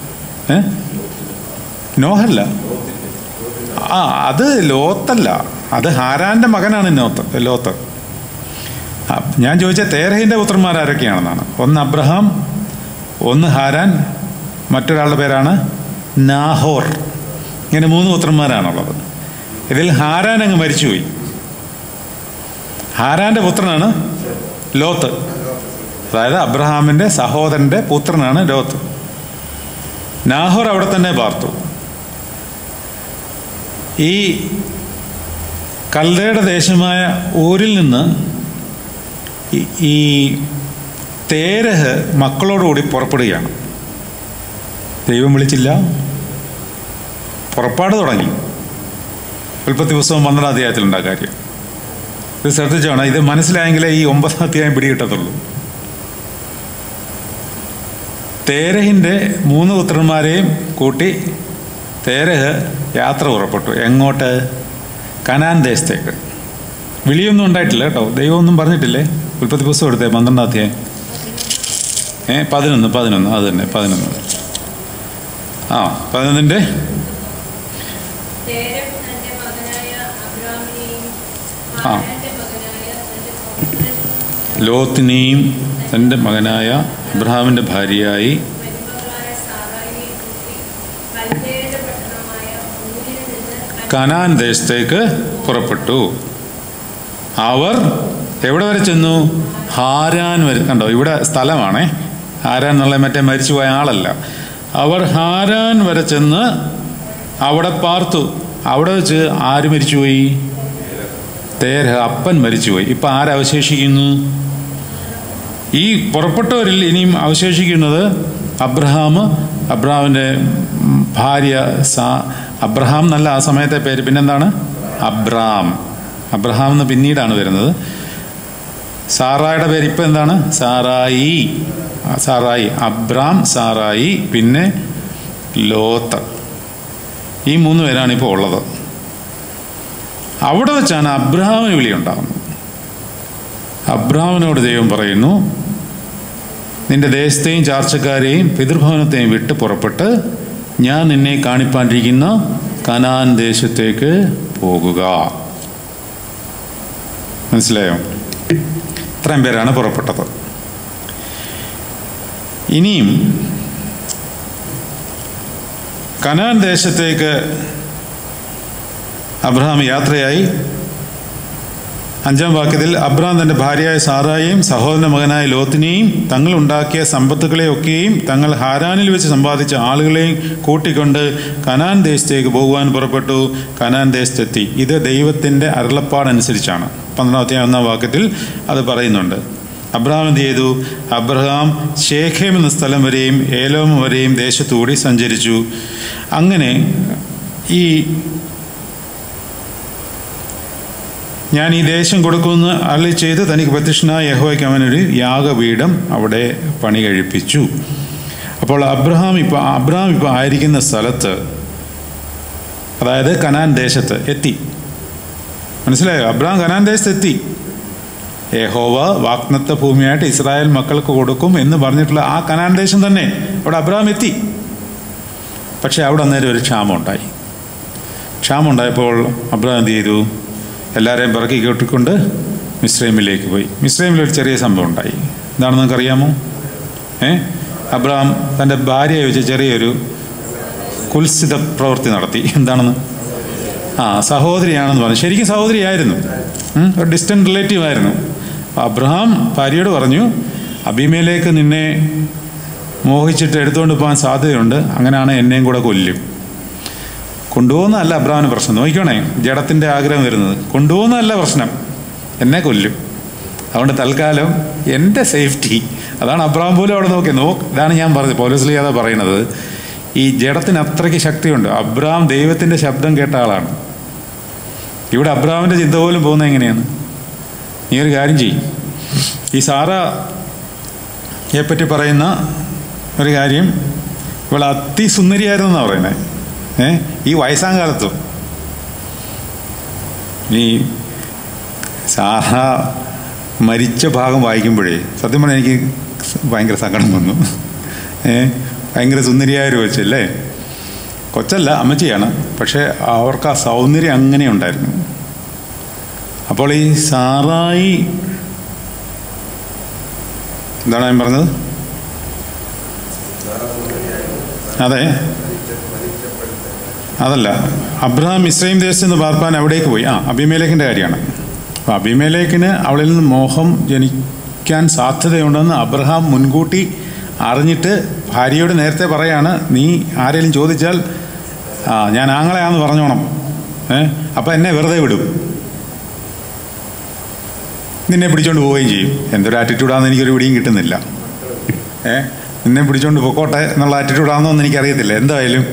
നോഹല്ല. അത് ലോത്തല്ല, അത് ഹാരാൻ്റെ മകനാണ് ലോത്ത്. ഞാൻ ചോദിച്ച തേരഹിൻ്റെ പുത്രന്മാരാരൊക്കെയാണെന്നാണ്. ഒന്ന് അബ്രഹാം, ഒന്ന് ഹാരാൻ, മറ്റൊരാളുടെ പേരാണ് നാഹോർ. ഇങ്ങനെ 3 പുത്രന്മാരാണുള്ളത്. ഇതിൽ ഹാരാൻ അങ്ങ് മരിച്ചുപോയി. ഹാരാൻ്റെ പുത്രനാണ് ലോത്ത്. അതായത് അബ്രഹാമിൻ്റെ സഹോദരൻ്റെ പുത്രനാണ് ലോത്ത്. നാഹോർ അവിടെ തന്നെ പാർത്തു. ഈ കൽദയുടെ ദേശമായ ഊരിൽ നിന്ന് ഈ തേരഹ് മക്കളോടുകൂടി പുറപ്പെടുകയാണ്. ദൈവം വിളിച്ചില്ല, പുറപ്പാട് തുടങ്ങി. ഉൽപ്പത്തി പുസ്തകം 12-ാം അധ്യായത്തിലുണ്ടാ കാര്യം. ഇത് ശ്രദ്ധിച്ചോണം. ഇത് മനസ്സിലായെങ്കിലേ ഈ 9-ാം അധ്യായം പിടികിട്ടത്തുള്ളൂ. തേരഹിൻ്റെ 3 പുത്രന്മാരെയും കൂട്ടി തേരഹ് യാത്ര പുറപ്പെട്ടു. എങ്ങോട്ട്? കനാൻ ദേശത്തേക്ക്. വിളിയൊന്നും ഉണ്ടായിട്ടില്ല കേട്ടോ, ദൈവമൊന്നും പറഞ്ഞിട്ടില്ലേ. ഉൽപ്പത്തി പുസ്തകം എടുത്തേ 12-ാം അധ്യായം 11 അത് തന്നെ 11. 11-ന്റെ ലോത്തിനെയും തൻ്റെ മകനായ അബ്രഹാമിൻ്റെ ഭാര്യയായി കനാൻ ദേശത്തേക്ക് പുറപ്പെട്ടു. അവർ എവിടെ വരെ ചെന്നു? ഹാരാൻ വരെ. കണ്ടോ, ഇവിടെ സ്ഥലമാണേ. ഹാരാൻ എന്നുള്ള മറ്റേ മരിച്ചുപോയ ആളല്ല. അവർ ഹാരാൻ വരെ ചെന്ന് അവിടെ പാർത്തു. അവിടെ വെച്ച് ആര് മരിച്ചുപോയി? തേരഹ് അപ്പൻ മരിച്ചുപോയി. ഇപ്പം ആരവശേഷിക്കുന്നു? ഈ പുറപ്പെട്ടവരിൽ ഇനിയും അവശേഷിക്കുന്നത് അബ്രഹാമിൻ്റെ ഭാര്യ അബ്രഹാം എന്നല്ല ആ സമയത്തെ പേര്, പിന്നെന്താണ്? അബ്രഹാം എന്ന് പിന്നീടാണ് വരുന്നത്. സാറായുടെ പേര് ഇപ്പം എന്താണ്? സാറായി. സാറായി, പിന്നെ ലോത്ത്. ഈ 3 പേരാണ് ഇപ്പോൾ ഉള്ളത്. അവിടെ വെച്ചാണ് അബ്രഹാമിന് വിളിയുണ്ടാകുന്നത്. അബ്രഹാമിനോട് ദൈവം പറയുന്നു, നിന്റെ ദേശത്തെയും ചാർച്ചക്കാരെയും പിതൃഭവനത്തെയും വിട്ട് പുറപ്പെട്ട് ഞാൻ നിന്നെ കാണിപ്പാണ്ടിരിക്കുന്ന കനാൻ ദേശത്തേക്ക് പോകുക. മനസ്സിലായോ? ഇത്രയും പേരാണ് പുറപ്പെട്ടത്. ഇനിയും കനാൻ ദേശത്തേക്ക് അബ്രഹാം യാത്രയായി. 5-ാം വാക്യത്തിൽ അബ്രഹാം തൻ്റെ ഭാര്യയായ സാറായെയും സഹോദരൻ്റെ മകനായ ലോത്തിനെയും തങ്ങളുണ്ടാക്കിയ സമ്പത്തുകളെയൊക്കെയും തങ്ങൾ ഹാരാനിൽ വെച്ച് സമ്പാദിച്ച ആളുകളെയും കൂട്ടിക്കൊണ്ട് കനാൻ ദേശത്തേക്ക് പോകുവാൻ പുറപ്പെട്ടു. കനാൻ ദേശത്തെത്തി. ഇത് ദൈവത്തിൻ്റെ അരുളപ്പാടനുസരിച്ചാണ്. 12-ാം വാക്യത്തിൽ അത് പറയുന്നുണ്ട്. അബ്രഹാം എന്ത് ചെയ്തു? അബ്രഹാം ശേഖേം എന്ന സ്ഥലം വരെയും ഏലോം വരെയും ദേശത്തുകൂടി സഞ്ചരിച്ചു. അങ്ങനെ ഞാൻ ഈ ദേശം കൊടുക്കുമെന്ന് അരുളി ചെയ്ത് തനിക്ക് പ്രത്യക്ഷനായ യഹോവയ്ക്ക് അവനൊരു യാഗപീഠം അവിടെ പണി കഴിപ്പിച്ചു. അപ്പോൾ അബ്രഹാം ഇപ്പോൾ ആയിരിക്കുന്ന സ്ഥലത്ത്, അതായത് കനാൻ ദേശത്ത് എത്തി. മനസ്സിലായോ? അബ്രഹാം കനാൻ ദേശത്തെത്തി. യഹോവ വാഗ്ദത്ത ഭൂമിയായിട്ട് ഇസ്രായേൽ മക്കൾക്ക് കൊടുക്കും എന്ന് പറഞ്ഞിട്ടുള്ള ആ കനാൻ ദേശം തന്നെ അവിടെ അബ്രഹാം എത്തി. പക്ഷെ അവിടെ അന്നേരം ഒരു ക്ഷാമമുണ്ടായി. ക്ഷാമമുണ്ടായപ്പോൾ അബ്രഹാം എന്ത് ചെയ്തു? എല്ലാവരെയും പിറക്കി കേട്ടിക്കൊണ്ട് മിസ്രൈമിലേക്ക് പോയി. മിസ്രൈമിലൊരു ചെറിയ സംഭവം ഉണ്ടായി. എന്താണെന്ന് നിങ്ങൾക്കറിയാമോ? അബ്രഹാം തൻ്റെ ഭാര്യയെ വെച്ച് ചെറിയൊരു കുൽസിത പ്രവൃത്തി നടത്തി. എന്താണെന്ന്? സഹോദരിയാണെന്ന് പറഞ്ഞു. ശരിക്കും സഹോദരിയായിരുന്നു, ഒരു ഡിസ്റ്റന്റ് റിലേറ്റീവ് ആയിരുന്നു. അബ്രഹാം ഭാര്യയോട് പറഞ്ഞു, അബീമേലേക്ക് നിന്നെ മോഹിച്ചിട്ട് എടുത്തുകൊണ്ട് പോകാൻ സാധ്യതയുണ്ട്, അങ്ങനെയാണ് എന്നെയും കൂടെ കൊല്ലും. കൊണ്ടുപോകുന്നതല്ല അബ്രഹാമിന് പ്രശ്നം. നോക്കിക്കോണേ, ജഡത്തിൻ്റെ ആഗ്രഹം വരുന്നത്. കൊണ്ടുപോകുന്നതല്ല പ്രശ്നം, എന്നെ കൊല്ലും. അതുകൊണ്ട് തൽക്കാലം എൻ്റെ സേഫ്റ്റി, അതാണ് അബ്രഹാം പോലും അവിടെ ഇതാണ് ഞാൻ പറഞ്ഞത്. പൗലോസ് അതാ പറയുന്നത്, ഈ ജഡത്തിന് അത്രയ്ക്ക് ശക്തിയുണ്ട്. അബ്രഹാം ദൈവത്തിൻ്റെ ശബ്ദം കേട്ട ആളാണ്. ഇവിടെ അബ്രഹാമിൻ്റെ ചിന്ത പോലും പോകുന്നത് എങ്ങനെയാണ്? നീ ഒരു കാര്യം ചെയ്യും. ഈ സാറയെ പറ്റി പറയുന്ന ഒരു കാര്യം, ഇവൾ അതിസുന്ദരിയായിരുന്നു എന്നാണ് പറയുന്നത്. ഈ വയസ്സാം കാലത്തും ഈ സാറ മരിച്ച ഭാഗം വായിക്കുമ്പോഴേ സത്യം പറഞ്ഞാൽ എനിക്ക് ഭയങ്കര സങ്കടം വന്നു. ഭയങ്കര സുന്ദരിയായൊരു കൊച്ചല്ലേ? കൊച്ചല്ല, അമ്മച്ചിയാണ്. പക്ഷേ അവർക്ക് ആ സൗന്ദര്യം അങ്ങനെ ഉണ്ടായിരുന്നു. അപ്പോൾ ഈ സാറായി എന്താണ് ഞാൻ പറഞ്ഞത്? അതെ, അതല്ല, അബ്രഹാം മിസ്രയീം ദേശത്ത് നിന്ന് പാർപ്പാൻ അവിടേക്ക് പോയി. അബീമേലെക്കിൻ്റെ കാര്യമാണ്. അപ്പോൾ അബീമേലെക്കിന് അവളിൽ നിന്ന് മോഹം ജനിക്കാൻ സാധ്യതയുണ്ടെന്ന് അബ്രഹാം മുൻകൂട്ടി അറിഞ്ഞിട്ട് ഭാര്യയോട് നേരത്തെ പറയാണ്, നീ ആരെങ്കിലും ചോദിച്ചാൽ ഞാൻ ആങ്ങളെയാന്ന് പറഞ്ഞോണം, അപ്പം എന്നെ വെറുതെ വിടും, നിന്നെ പിടിച്ചോണ്ട് പോവുകയും ചെയ്യും. എന്തൊരു ആറ്റിറ്റ്യൂഡാണെന്ന് എനിക്കൊരു പിടിയും കിട്ടുന്നില്ല. നിന്നെ പിടിച്ചോണ്ട് പൊക്കോട്ടെ എന്നുള്ള ആറ്റിറ്റ്യൂഡാണെന്നൊന്നും എനിക്കറിയത്തില്ല. എന്തായാലും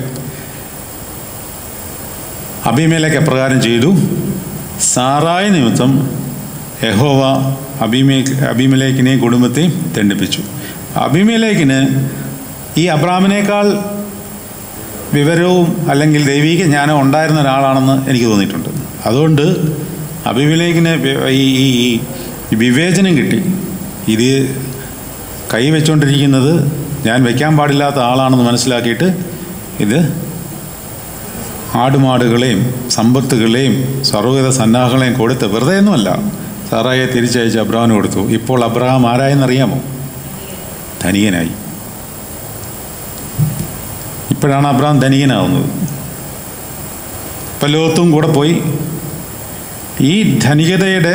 അബീമേലെക്ക് എപ്രകാരം ചെയ്തു? സാറായി നിമിത്തം യഹോവ അബീമേലെക്കിനെയും കുടുംബത്തെയും ദണ്ഡിപ്പിച്ചു. അബീമേലെക്കിന് ഈ അബ്രാമിനേക്കാൾ വിവരവും അല്ലെങ്കിൽ ദൈവിക ജ്ഞാനം ഉണ്ടായിരുന്ന ഒരാളാണെന്ന് എനിക്ക് തോന്നിയിട്ടുണ്ട്. അതുകൊണ്ട് അബീമേലെക്കിന് ഈ വിവേചനം കിട്ടി. ഇത് കൈവച്ചുകൊണ്ടിരിക്കുന്നത് ഞാൻ വയ്ക്കാൻ പാടില്ലാത്ത ആളാണെന്ന് മനസ്സിലാക്കിയിട്ട് ഇത് ആടുമാടുകളെയും സമ്പത്തുകളെയും സർവ്വവിധ സന്നാഹങ്ങളെയും കൊടുത്ത് വെറുതെ ഒന്നുമല്ല, സാറായെ തിരിച്ചയച്ച് അബ്രഹാമിന് കൊടുത്തു. ഇപ്പോൾ അബ്രഹാം ആരായെന്നറിയാമോ? ധനികനായി. ഇപ്പോഴാണ് അബ്രഹാം ധനികനാവുന്നത്. ഇപ്പം ലോത്തും കൂടെ പോയി. ഈ ധനികതയുടെ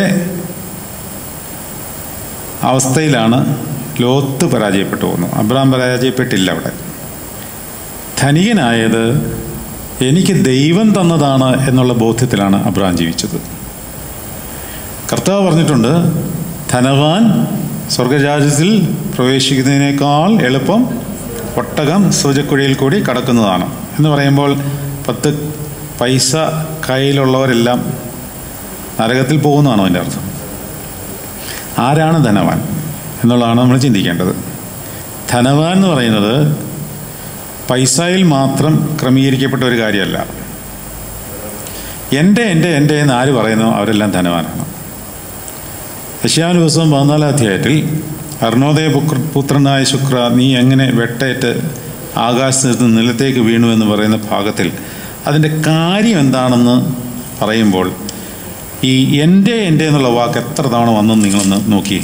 അവസ്ഥയിലാണ് ലോത്ത് പരാജയപ്പെട്ടു പോകുന്നത്. അബ്രഹാം പരാജയപ്പെട്ടില്ല. അവിടെ ധനികനായത് എനിക്ക് ദൈവം തന്നതാണ് എന്നുള്ള ബോധ്യത്തിലാണ് അബ്രഹാം ജീവിച്ചത്. കർത്താവ് പറഞ്ഞിട്ടുണ്ട്, ധനവാൻ സ്വർഗരാജ്യത്തിൽ പ്രവേശിക്കുന്നതിനേക്കാൾ എളുപ്പം ഒട്ടകം സൂചക്കുഴിയിൽ കൂടി കടക്കുന്നതാണ് എന്ന് പറയുമ്പോൾ 10 പൈസ കയ്യിലുള്ളവരെല്ലാം നരകത്തിൽ പോകുന്നതാണോ അതിൻ്റെ അർത്ഥം? ആരാണ് ധനവാൻ എന്നുള്ളതാണ് നമ്മൾ ചിന്തിക്കേണ്ടത്. ധനവാൻ എന്ന് പറയുന്നത് പൈസയിൽ മാത്രം ക്രമീകരിക്കപ്പെട്ട ഒരു കാര്യമല്ല. എൻ്റെ എന്ന് ആര് പറയുന്നോ അവരെല്ലാം ധനവാനാണ്. യശയ്യാവിന്റെ പുസ്തകം 14-ാം അധ്യായത്തിൽ അർണോദയ പുത്രനായ ശുക്ര, നീ എങ്ങനെ വെട്ടേറ്റ് ആകാശത്ത് നിന്ന് നിലത്തേക്ക് വീണു എന്ന് പറയുന്ന ഭാഗത്തിൽ അതിൻ്റെ കാര്യം എന്താണെന്ന് പറയുമ്പോൾ ഈ എൻ്റെ എന്നുള്ള വാക്ക് എത്ര തവണ വന്നെന്ന് നിങ്ങളൊന്ന് നോക്കി.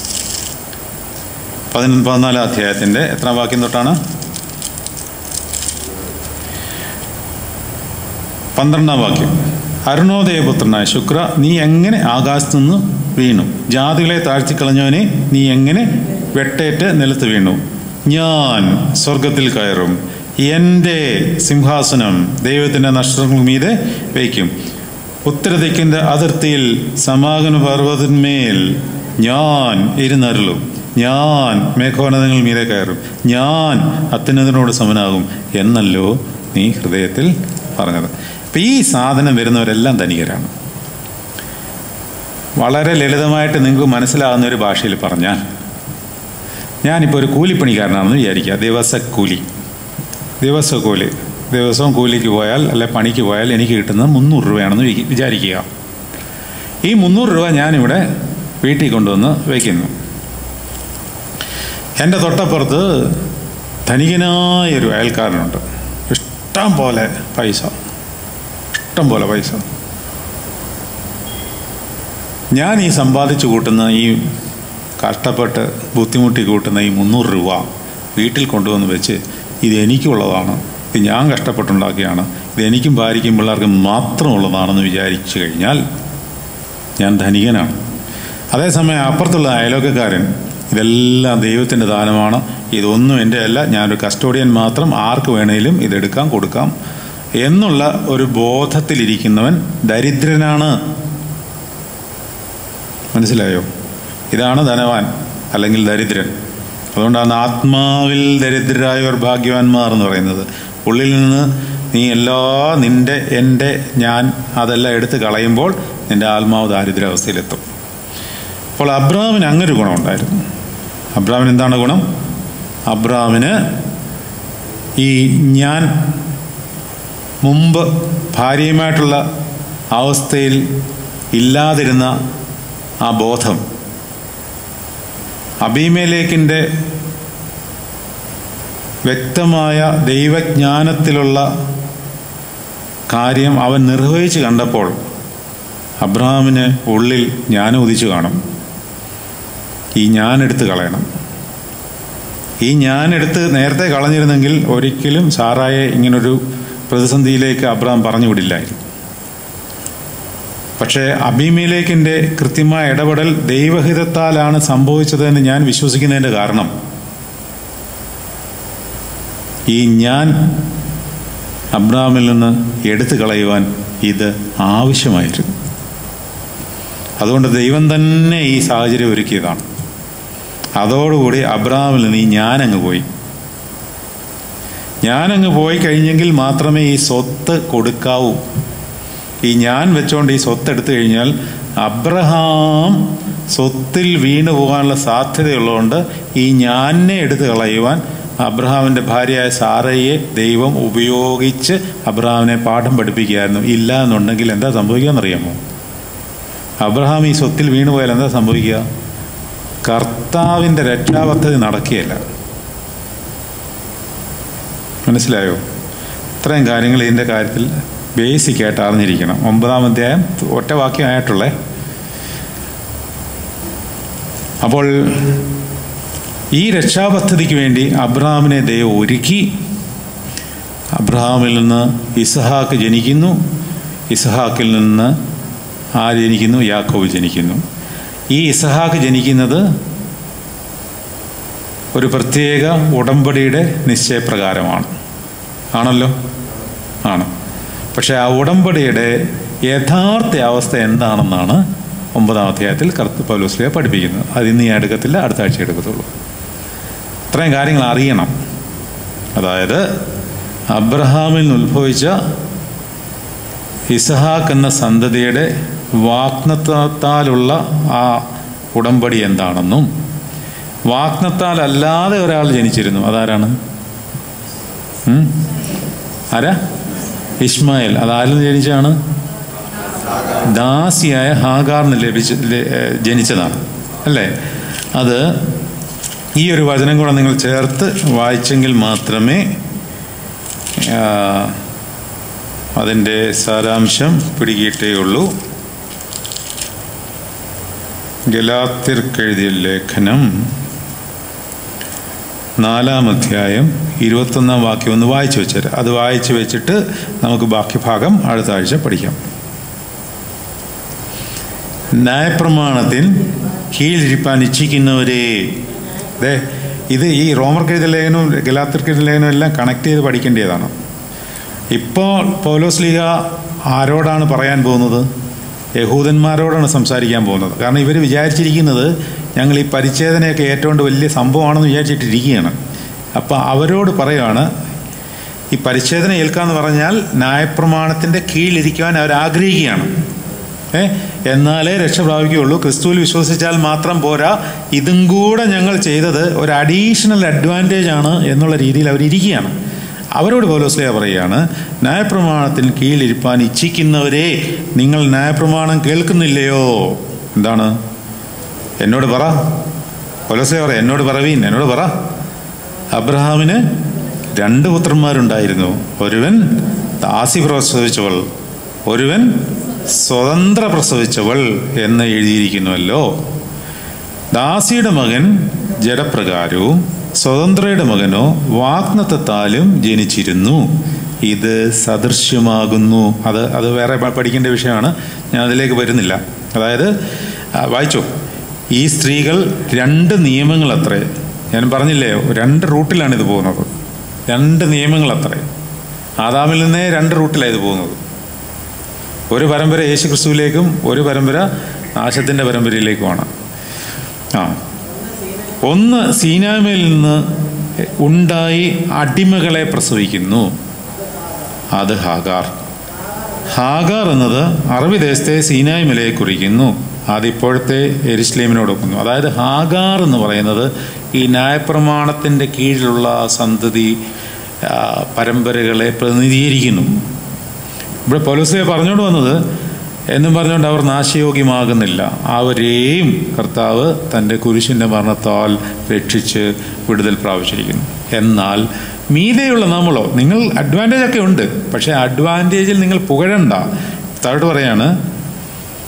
14-ാം അധ്യായത്തിൻ്റെ എത്രാം വാക്യം തൊട്ടാണ്? 12-ാം വാക്യം. അരുണോദയപുത്രനായ ശുക്ര, നീ എങ്ങനെ ആകാശത്തു നിന്ന് വീണു? ജാതികളെ താഴ്ത്തിക്കളഞ്ഞവനെ, നീ എങ്ങനെ വെട്ടേറ്റ് നിലത്ത് വീണു? ഞാൻ സ്വർഗത്തിൽ കയറും, എൻ്റെ സിംഹാസനം ദൈവത്തിൻ്റെ നക്ഷത്രങ്ങൾ മീതെ വയ്ക്കും. ഉത്തരദിക്കിൻ്റെ അതിർത്തിയിൽ സമാഗമ പർവ്വതന്മേൽ ഞാൻ ഇരുന്നരുളും. ഞാൻ മേഘോന്നതങ്ങൾ മീതെ കയറും. ഞാൻ അത്യുന്നതനോട് സമനാകും എന്നല്ലോ നീ ഹൃദയത്തിൽ പറഞ്ഞത്. അപ്പം ഈ സാധനം വരുന്നവരെല്ലാം ധനികരാണ്. വളരെ ലളിതമായിട്ട് നിങ്ങൾക്ക് മനസ്സിലാകുന്ന ഒരു ഭാഷയിൽ പറഞ്ഞാൽ, ഞാനിപ്പോൾ ഒരു കൂലിപ്പണിക്കാരനാണെന്ന് വിചാരിക്കുക. ദിവസക്കൂലി. ദിവസവും കൂലിക്ക് പോയാൽ അല്ലെ പണിക്ക് പോയാൽ എനിക്ക് കിട്ടുന്നത് 300 രൂപയാണെന്ന് വിചാരിക്കുക. ഈ 300 രൂപ ഞാനിവിടെ വീട്ടിൽ കൊണ്ടുവന്ന് വയ്ക്കുന്നു. എൻ്റെ തൊട്ടപ്പുറത്ത് ധനികനായൊരു അയൽക്കാരനുണ്ട്. ഇഷ്ടം പോലെ പൈസ. ഞാൻ ഈ സമ്പാദിച്ചു കൂട്ടുന്ന, ഈ കഷ്ടപ്പെട്ട് ബുദ്ധിമുട്ടി കൂട്ടുന്ന ഈ 300 രൂപ വീട്ടിൽ കൊണ്ടുവന്ന് വെച്ച് ഇത് എനിക്കുള്ളതാണ്, ഇത് ഞാൻ കഷ്ടപ്പെട്ടുണ്ടാക്കിയാണ്, ഇത് എനിക്കും ഭാര്യയ്ക്കും പിള്ളേർക്കും മാത്രമുള്ളതാണെന്ന് വിചാരിച്ചു കഴിഞ്ഞാൽ ഞാൻ ധനികനാണ്. അതേസമയം അപ്പുറത്തുള്ള അയലോക്കക്കാരൻ ഇതെല്ലാം ദൈവത്തിൻ്റെ ദാനമാണ്, ഇതൊന്നും എൻ്റെ അല്ല, ഞാനൊരു കസ്റ്റോഡിയൻ മാത്രം, ആർക്ക് വേണേലും ഇതെടുക്കാം കൊടുക്കാം എന്നുള്ള ഒരു ബോധത്തിലിരിക്കുന്നവൻ ദരിദ്രനാണ്. മനസ്സിലായോ? ഇതാണ് ധനവാൻ അല്ലെങ്കിൽ ദരിദ്രൻ. അതുകൊണ്ടാണ് ആത്മാവിൽ ദരിദ്രരായവർ ഭാഗ്യവാന്മാർ എന്ന് പറയുന്നത്. ഉള്ളിൽ നിന്ന് നീ നിൻ്റെ, എൻ്റെ, ഞാൻ അതെല്ലാം എടുത്ത് കളയുമ്പോൾ നിൻ്റെ ആത്മാവ് ദാരിദ്ര്യാവസ്ഥയിലെത്തും. അപ്പോൾ അബ്രാമിന് അങ്ങനൊരു ഗുണമുണ്ടായിരുന്നു. അബ്രാമിന് എന്താണ് ഗുണം? അബ്രാമിന് ഈ ഞാൻ മുമ്പ് ഭാര്യയുമായിട്ടുള്ള അവസ്ഥയിൽ ഇല്ലാതിരുന്ന ആ ബോധം, അബീമേലെക്കിൻ്റെ വ്യക്തമായ ദൈവജ്ഞാനത്തിലുള്ള കാര്യം അവൻ നിർവഹിച്ച് കണ്ടപ്പോൾ അബ്രഹാമിന് ഉള്ളിൽ ജ്ഞാനം ഉദിച്ചു കാണും. ഈ ഞാനെടുത്ത് കളയണം. ഈ ഞാനെടുത്ത് നേരത്തെ കളഞ്ഞിരുന്നെങ്കിൽ ഒരിക്കലും സാറായെ ഇങ്ങനൊരു പ്രതിസന്ധിയിലേക്ക് അബ്രഹാം പറഞ്ഞു വിടില്ലായിരുന്നു. പക്ഷേ അബീമേലെക്കിൻ്റെ കൃത്യമായ ഇടപെടൽ ദൈവഹിതത്താലാണ് സംഭവിച്ചതെന്ന് ഞാൻ വിശ്വസിക്കുന്നതിൻ്റെ കാരണം ഈ ഞാൻ അബ്രഹാമിൽ നിന്ന് എടുത്തു കളയുവാൻ ഇത് ആവശ്യമായിരുന്നു. അതുകൊണ്ട് ദൈവം തന്നെ ഈ സാഹചര്യം ഒരുക്കിയതാണ്. അതോടുകൂടി അബ്രഹാമിൽ നിന്ന് ഈ ഞാനങ്ങ് പോയി. ഞാനങ്ങ് പോയി കഴിഞ്ഞെങ്കിൽ മാത്രമേ ഈ സ്വത്ത് കൊടുക്കാവൂ. ഈ ഞാൻ വെച്ചുകൊണ്ട് ഈ സ്വത്ത് എടുത്തു കഴിഞ്ഞാൽ അബ്രഹാം സ്വത്തിൽ വീണു പോകാനുള്ള സാധ്യതയുള്ളതുകൊണ്ട് ഈ ഞാനെ എടുത്തു കളയുവാൻ അബ്രഹാമിൻ്റെ ഭാര്യയായ സാറയെ ദൈവം ഉപയോഗിച്ച് അബ്രഹാമിനെ പാഠം പഠിപ്പിക്കുകയായിരുന്നു. ഇല്ല എന്നുണ്ടെങ്കിൽ എന്താ സംഭവിക്കുകയെന്നറിയാമോ? അബ്രഹാം ഈ സ്വത്തിൽ വീണു പോയാൽ എന്താ സംഭവിക്കുക? കർത്താവിൻ്റെ രക്ഷാപദ്ധതി നടക്കുകയില്ല. മനസ്സിലായോ? ഇത്രയും കാര്യങ്ങൾ ഇതിൻ്റെ കാര്യത്തിൽ ബേസിക്കായിട്ട് അറിഞ്ഞിരിക്കണം. 9-ാം അധ്യായം ഒറ്റ വാക്യമായിട്ടുള്ളേ. അപ്പോൾ ഈ രക്ഷാപദ്ധതിക്ക് വേണ്ടി അബ്രഹാമിനെ ദൈവം ഒരുക്കി. അബ്രഹാമിൽ നിന്ന് ഇസ്ഹാക്ക് ജനിക്കുന്നു. ഇസ്ഹാക്കിൽ നിന്ന് ആര് ജനിക്കുന്നു? യാക്കോബ് ജനിക്കുന്നു. ഈ ഇസ്ഹാക്ക് ജനിക്കുന്നത് ഒരു പ്രത്യേക ഉടമ്പടിയുടെ നിശ്ചയപ്രകാരമാണ്. ആണല്ലോ? ആണ്. പക്ഷെ ആ ഉടമ്പടിയുടെ യഥാർത്ഥ അവസ്ഥ എന്താണെന്നാണ് 9-ാം അധ്യായത്തിൽ പൗലോസ് പഠിപ്പിക്കുന്നത്. അത് ഇന്ന് ഞാൻ എടുക്കത്തില്ല, അടുത്ത ആഴ്ച എടുക്കത്തുള്ളൂ. ഇത്രയും കാര്യങ്ങൾ അറിയണം. അതായത് അബ്രഹാമിൽ നിന്ന് ഉത്ഭവിച്ച ഇസ്ഹാക്ക് എന്ന സന്തതിയുടെ വാഗ്ദത്തത്താലുള്ള ആ ഉടമ്പടി എന്താണെന്നും, വാഗ്ദത്തത്താൽ അല്ലാതെ ഒരാൾ ജനിച്ചിരുന്നു. അതാരാണ്? ആരാ? ഇസ്മായേൽ. അതാരിൽ നിന്ന് ജനിച്ചാണ്? ദാസിയായ ഹാഗാറിന് ജനിച്ചതാണ് അല്ലേ? അത് ഈ ഒരു വചനം കൂടെ നിങ്ങൾ ചേർത്ത് വായിച്ചെങ്കിൽ മാത്രമേ അതിൻ്റെ സാരാംശം പിടികിട്ടേയുള്ളൂ. ഗലാത്യർക്കെഴുതിയ ലേഖനം 4-ാം അധ്യായം 21-ാം വാക്യം ഒന്ന് വായിച്ചു വെച്ചേരാം. അത് വായിച്ചു വെച്ചിട്ട് നമുക്ക് ബാക്കി ഭാഗം അടുത്ത ആഴ്ച പഠിക്കാം. ന്യായപ്രമാണത്തിൽ കീഴിരിപ്പാൻ ഇച്ഛിക്കുന്നവരെ, ഇത് ഈ റോമർക്കെഴുതിയ ലേഖനവും ഗലാത്യർക്കെഴുതിയ ലേഖനവും എല്ലാം കണക്ട് ചെയ്ത് പഠിക്കേണ്ടതാണ്. ഇപ്പോൾ പൗലോസ്ലീഹ ആരോടാണ് പറയാൻ പോകുന്നത്? യഹൂദന്മാരോടാണ് സംസാരിക്കാൻ പോകുന്നത്. കാരണം ഇവർ വിചാരിച്ചിരിക്കുന്നത് ഞങ്ങൾ ഈ പരിച്ഛേദനയൊക്കെ ഏറ്റുകൊണ്ട് വലിയ സംഭവമാണെന്ന് വിചാരിച്ചിട്ടിരിക്കുകയാണ്. അപ്പം അവരോട് പറയുകയാണ്, ഈ പരിച്ഛേദന ഏൽക്കാന്ന് പറഞ്ഞാൽ ന്യായപ്രമാണത്തിൻ്റെ കീഴിലിരിക്കുവാൻ അവർ ആഗ്രഹിക്കുകയാണ്. എന്നാലേ രക്ഷ പ്രാപിക്കുകയുള്ളൂ. ക്രിസ്തുവിൽ വിശ്വസിച്ചാൽ മാത്രം പോരാ, ഇതും കൂടെ ഞങ്ങൾ ചെയ്തത് ഒരു അഡീഷണൽ അഡ്വാൻറ്റേജ് ആണ് എന്നുള്ള രീതിയിൽ അവരിയ്ക്കുകയാണ്. അവരോട് പൗലോസ്ലീഹ പറയുകയാണ്, ന്യായപ്രമാണത്തിന് കീഴിലിരിപ്പാൻ ഇച്ഛിക്കുന്നവരെ, നിങ്ങൾ ന്യായപ്രമാണം കേൾക്കുന്നില്ലയോ? എന്താണ്? എന്നോട് പറ. പൗലോസ്ലീഹ പറ, എന്നോട് പറവീൻ, എന്നോട് പറ. അബ്രഹാമിന് 2 പുത്രന്മാരുണ്ടായിരുന്നു. ഒരുവൻ ദാസി പ്രസവിച്ചവൾ, ഒരുവൻ സ്വതന്ത്ര പ്രസവിച്ചവൾ എന്ന് എഴുതിയിരിക്കുന്നുവല്ലോ. ദാസിയുടെ മകൻ ജഡപ്രകാരവും സ്വതന്ത്രയുടെ മകനോ വാഗ്ദത്തത്താലും ജനിച്ചിരുന്നു. ഇത് സദൃശ്യമാകുന്നു. അത് വേറെ പഠിക്കേണ്ട വിഷയമാണ്, ഞാൻ അതിലേക്ക് വരുന്നില്ല. അതായത് വായിച്ചോ, ഈ സ്ത്രീകൾ 2 നിയമങ്ങൾ അത്രേ. ഞാൻ പറഞ്ഞില്ലേ, 2 റൂട്ടിലാണ് ഇത് പോകുന്നത്. 2 നിയമങ്ങൾ അത്രേ. ആദാമിൽ നിന്നേ 2 റൂട്ടിലാണ് ഇത് പോകുന്നത്. ഒരു പരമ്പര യേശു ക്രിസ്തുവിലേക്കും ഒരു പരമ്പര നാശത്തിൻ്റെ പരമ്പരയിലേക്കുമാണ്. ഒന്ന് സീനായിൽ നിന്ന് ഉണ്ടായി അടിമകളെ പ്രസവിക്കുന്നു. അത് ഹാഗാർ. ഹാഗാർ എന്നത് അറബി ദേശത്തെ സീനായ് മലയെ കുറിക്കുന്നു. അതിപ്പോഴത്തെ യെരുശലേമിനോടൊക്കുന്നു. അതായത് ഹാഗാർ എന്ന് പറയുന്നത് ഈ ന്യായപ്രമാണത്തിൻ്റെ കീഴിലുള്ള സന്തതി പരമ്പരകളെ പ്രതിനിധീകരിക്കുന്നു. ഇവിടെ പൗലോസ്ലീഹ പറഞ്ഞുകൊണ്ട് വന്നത് എന്നും പറഞ്ഞുകൊണ്ട് അവർ നാശയോഗ്യമാകുന്നില്ല. അവരെയും കർത്താവ് തൻ്റെ കുരിശിൻ്റെ മരണത്താൽ രക്ഷിച്ച് വിടുതൽ പ്രാപിച്ചിരിക്കുന്നു. എന്നാൽ മീതെയുള്ള നമ്മളോ, നിങ്ങൾ അഡ്വാൻറ്റേജ് ഒക്കെ ഉണ്ട്, പക്ഷേ അഡ്വാൻറ്റേജിൽ നിങ്ങൾ പുകഴണ്ട. താഴോട്ട് പറയാണ്,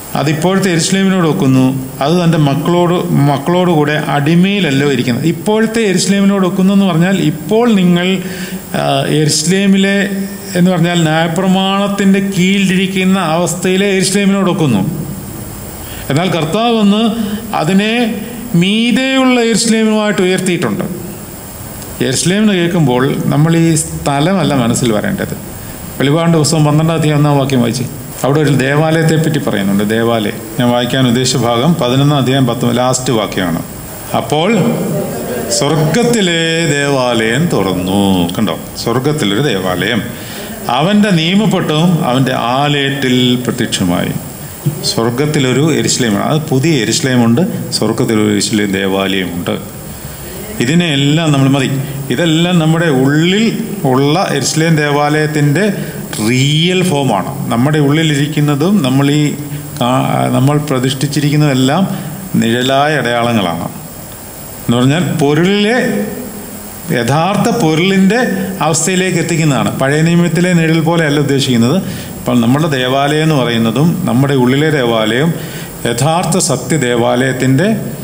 അതിപ്പോഴത്തെ യെരുശലേമിനോട് ഒക്കുന്നു. അത് തൻ്റെ മക്കളോടുകൂടെ അടിമയിലല്ലോ ഇരിക്കുന്നത്. ഇപ്പോഴത്തെ യെരുശലേമിനോട് ഒക്കുന്നു എന്ന് പറഞ്ഞാൽ ഇപ്പോൾ നിങ്ങൾ യെരുശലേമിലെ എന്ന് പറഞ്ഞാൽ ന്യായപ്രമാണത്തിൻ്റെ കീഴിലിരിക്കുന്ന അവസ്ഥയിലെ യെരുശലേമിനോട് ഒക്കുന്നു. എന്നാൽ കർത്താവ് വന്ന് അതിനെ മീതെയുള്ള യെരുശലേമുമായിട്ട് ഉയർത്തിയിട്ടുണ്ട്. യെരുശലേം എന്ന് കേൾക്കുമ്പോൾ നമ്മൾ ഈ സ്ഥലമല്ല മനസ്സിൽ വരേണ്ടത്. വെളിപാടിൻ്റെ പുസ്തകം 12-1 വാക്യം വായിച്ച് അവിടെ ഒരു ദേവാലയത്തെ പറ്റി പറയുന്നുണ്ട്. ദേവാലയം ഞാൻ വായിക്കാൻ ഉദ്ദേശിച്ച ഭാഗം 11-10 ലാസ്റ്റ് വാക്യമാണ്. അപ്പോൾ സ്വർഗത്തിലെ ദേവാലയം തുറന്നു. കണ്ടോ, സ്വർഗത്തിലൊരു ദേവാലയം അവൻ്റെ നിയമപ്പെട്ടവും അവൻ്റെ ആലയത്തിൽ പ്രത്യക്ഷമായി. സ്വർഗത്തിലൊരു യെരുശലേമാണ്. അത് പുതിയ യെരുശലേമുണ്ട്, സ്വർഗത്തിലൊരു യെരുശലേം ദേവാലയമുണ്ട്. ഇതിനെല്ലാം നമ്മൾ മതി. ഇതെല്ലാം നമ്മുടെ ഉള്ളിൽ ഉള്ള യെരുശലേം ദേവാലയത്തിൻ്റെ റിയൽ ഫോമാണ്. നമ്മുടെ ഉള്ളിലിരിക്കുന്നതും നമ്മൾ പ്രതിഷ്ഠിച്ചിരിക്കുന്നതെല്ലാം നിഴലായ അടയാളങ്ങളാണ്. എന്ന് പറഞ്ഞാൽ പൊരുളിലെ യഥാർത്ഥ പൊരുളിൻ്റെ അവസ്ഥയിലേക്ക് എത്തിക്കുന്നതാണ്. പഴയ നിയമത്തിലെ നിഴൽ പോലെയല്ല ഉദ്ദേശിക്കുന്നത്. അപ്പോൾ നമ്മുടെ ദേവാലയം എന്ന് പറയുന്നതും നമ്മുടെ ഉള്ളിലെ ദേവാലയം യഥാർത്ഥ സത്യ ദേവാലയത്തിൻ്റെ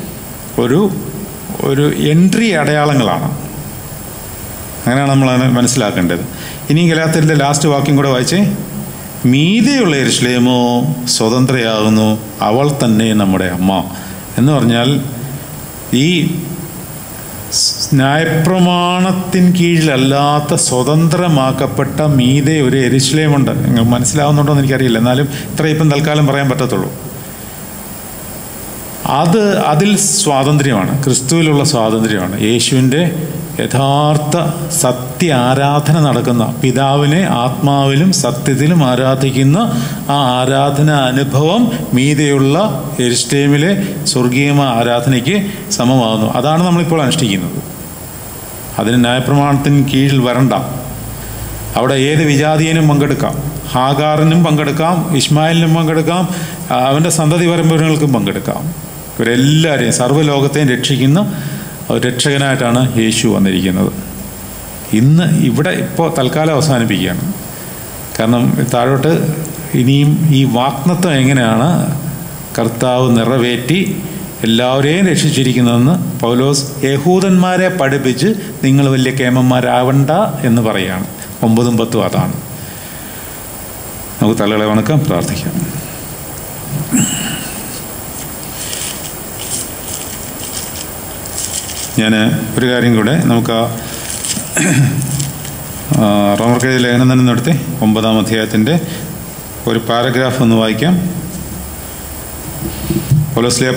ഒരു എൻട്രി അടയാളങ്ങളാണ്. അങ്ങനെയാണ് നമ്മൾ മനസ്സിലാക്കേണ്ടത്. ഇനി ഗലാത്യരുടെ ലാസ്റ്റ് വാക്യം കൂടെ വായിച്ചേ. മീതെയുള്ള യെരുശലേമോ സ്വതന്ത്രയാകുന്നു, അവൾ തന്നെ നമ്മുടെ അമ്മ. എന്ന് പറഞ്ഞാൽ ഈ ന്യായപ്രമാണത്തിന് കീഴിലല്ലാത്ത സ്വതന്ത്രമാക്കപ്പെട്ട മീതെ ഒരു യെരുശലേമുണ്ട്. നിങ്ങൾ മനസ്സിലാവുന്നുണ്ടോ എന്ന് എനിക്കറിയില്ല, എന്നാലും ഇത്ര ഇപ്പം തൽക്കാലം പറയാൻ പറ്റത്തുള്ളൂ. അതിൽ സ്വാതന്ത്ര്യമാണ്, ക്രിസ്തുവിലുള്ള സ്വാതന്ത്ര്യമാണ്. യേശുവിൻ്റെ യഥാർത്ഥ സത്യ ആരാധന നടക്കുന്ന, പിതാവിനെ ആത്മാവിലും സത്യത്തിലും ആരാധിക്കുന്ന ആ ആരാധന അനുഭവം മീതെയുള്ള യെരുശലേമിലെ സ്വർഗീയമായ ആരാധനയ്ക്ക് സമമാകുന്നു. അതാണ് നമ്മളിപ്പോൾ അനുഷ്ഠിക്കുന്നത്. അതിന് ന്യായപ്രമാണത്തിന് കീഴിൽ വരണ്ട. അവിടെ ഏത് വിജാതീയനും പങ്കെടുക്കാം, ഹാഗാറിനും പങ്കെടുക്കാം, ഇസ്മായിലിനും പങ്കെടുക്കാം, അവൻ്റെ സന്തതി പരമ്പരകൾക്കും പങ്കെടുക്കാം. ഇവരെല്ലാവരെയും സർവ്വലോകത്തെയും രക്ഷിക്കുന്ന രക്ഷകനായിട്ടാണ് യേശു വന്നിരിക്കുന്നത്. ഇന്ന് ഇവിടെ ഇപ്പോൾ തൽക്കാലം അവസാനിപ്പിക്കുകയാണ്. കാരണം താഴോട്ട് ഇനിയും ഈ വാഗ്ദത്തം എങ്ങനെയാണ് കർത്താവ് നിറവേറ്റി എല്ലാവരെയും രക്ഷിച്ചിരിക്കുന്നതെന്ന് പൗലോസ് യഹൂദന്മാരെ പഠിപ്പിച്ച് നിങ്ങൾ വലിയ കേമന്മാരാവണ്ട എന്ന് പറയുകയാണ്. 9-10 അതാണ്. നമുക്ക് തലകളെ വണക്കം, പ്രാർത്ഥിക്കാം. ഞാൻ ഒരു കാര്യം കൂടെ നമുക്ക് റോമർക്കെഴുതിയ ലേഖനം തന്നെ നടത്തി 9-ാം അധ്യായത്തിൻ്റെ ഒരു പാരഗ്രാഫ് ഒന്ന് വായിക്കാം. പൗലോസ്ലീഹ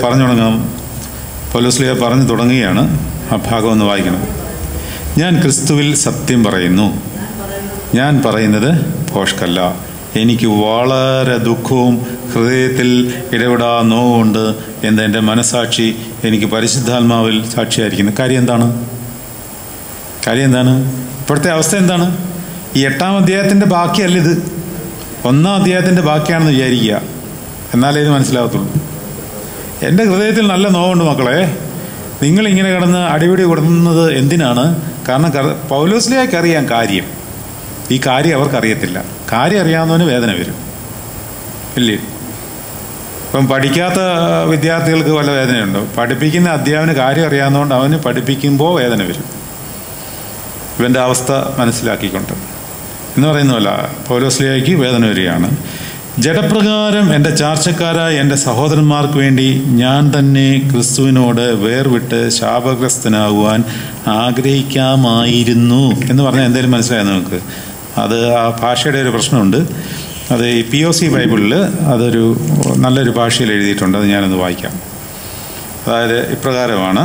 പറഞ്ഞു തുടങ്ങുകയാണ്. ആ ഭാഗം ഒന്ന് വായിക്കണം. ഞാൻ ക്രിസ്തുവിൽ സത്യം പറയുന്നു, ഞാൻ പറയുന്നത് ഭോഷ്കല്ല. എനിക്ക് വളരെ ദുഃഖവും ഹൃദയത്തിൽ ഇടപെടാ നോവുണ്ട് എന്ന് എൻ്റെ മനസാക്ഷി എനിക്ക് പരിശുദ്ധാത്മാവിൽ സാക്ഷിയായിരിക്കുന്നു. കാര്യം എന്താണ്? ഇപ്പോഴത്തെ അവസ്ഥ എന്താണ്? ഈ 8-ാം അധ്യായത്തിൻ്റെ ബാക്കിയല്ല ഇത്, 1-ാം അധ്യായത്തിൻ്റെ ബാക്കിയാണെന്ന് വിചാരിക്കുക. എന്നാലേ ഇത് മനസ്സിലാകത്തുള്ളൂ. എൻ്റെ ഹൃദയത്തിൽ നല്ല നോവുണ്ട് മക്കളെ. നിങ്ങളിങ്ങനെ കിടന്ന് അടിപിടി കൊടുക്കുന്നത് എന്തിനാണ്? കാരണം പൗലോസ്ലീഹയ്ക്ക് അറിയാം കാര്യം. ഈ കാര്യം അവർക്കറിയത്തില്ല. കാര്യം അറിയാവുന്നവന് വേദന വരും, ഇല്ലേ? ഇപ്പം പഠിക്കാത്ത വിദ്യാർത്ഥികൾക്ക് വല്ല വേദനയുണ്ടോ? പഠിപ്പിക്കുന്ന അധ്യാപന കാര്യം അറിയാവുന്നതുകൊണ്ട് അവന് പഠിപ്പിക്കുമ്പോൾ വേദന വരും. ഇവൻ്റെ അവസ്ഥ മനസ്സിലാക്കിക്കൊണ്ട് എന്ന് പറയുന്നതല്ല, പൗലോസ്ലീഹയ്ക്ക് വേദന വരികയാണ്. ജഡപ്രകാരം എൻ്റെ ചാർച്ചക്കാരായ എൻ്റെ സഹോദരന്മാർക്ക് വേണ്ടി ഞാൻ തന്നെ ക്രിസ്തുവിനോട് വേർവിട്ട് ശാപഗ്രസ്തനാകുവാൻ ആഗ്രഹിക്കാമായിരുന്നു എന്ന് പറഞ്ഞാൽ എന്തെങ്കിലും മനസ്സിലായോ നിങ്ങൾക്ക്? അത് ആ ഭാഷയുടെ ഒരു പ്രശ്നമുണ്ട്. അത് ഈ POC ബൈബിളിൽ അതൊരു നല്ലൊരു ഭാഷയിൽ എഴുതിയിട്ടുണ്ട്. അത് ഞാനൊന്ന് വായിക്കാം. അതായത് ഇപ്രകാരമാണ്.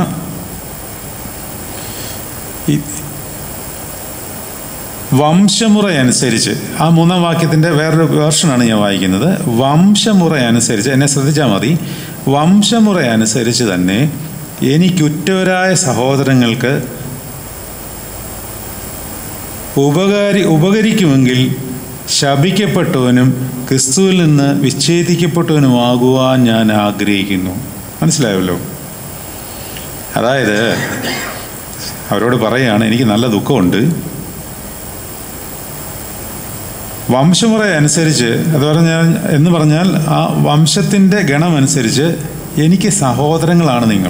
വംശമുറ അനുസരിച്ച്, ആ 3-ാം വാക്യത്തിൻ്റെ വേറൊരു വേർഷനാണ് ഞാൻ വായിക്കുന്നത്. വംശമുറ അനുസരിച്ച്, എന്നെ ശ്രദ്ധിച്ചാൽ മതി. വംശമുറ അനുസരിച്ച് തന്നെ എനിക്കുറ്റവരായ സഹോദരങ്ങൾക്ക് ഉപകരിക്കുമെങ്കിൽ ശപിക്കപ്പെട്ടവനും ക്രിസ്തുവിൽ നിന്ന് വിച്ഛേദിക്കപ്പെട്ടവനുമാകുവാൻ ഞാൻ ആഗ്രഹിക്കുന്നു. മനസ്സിലായല്ലോ? അതായത് അവരോട് പറയുകയാണ്, എനിക്ക് നല്ല ദുഃഖമുണ്ട്. വംശമുറ അനുസരിച്ച് എന്ന് പറഞ്ഞാൽ ആ വംശത്തിൻ്റെ ഗണമനുസരിച്ച് എനിക്ക് സഹോദരങ്ങളാണ് നിങ്ങൾ.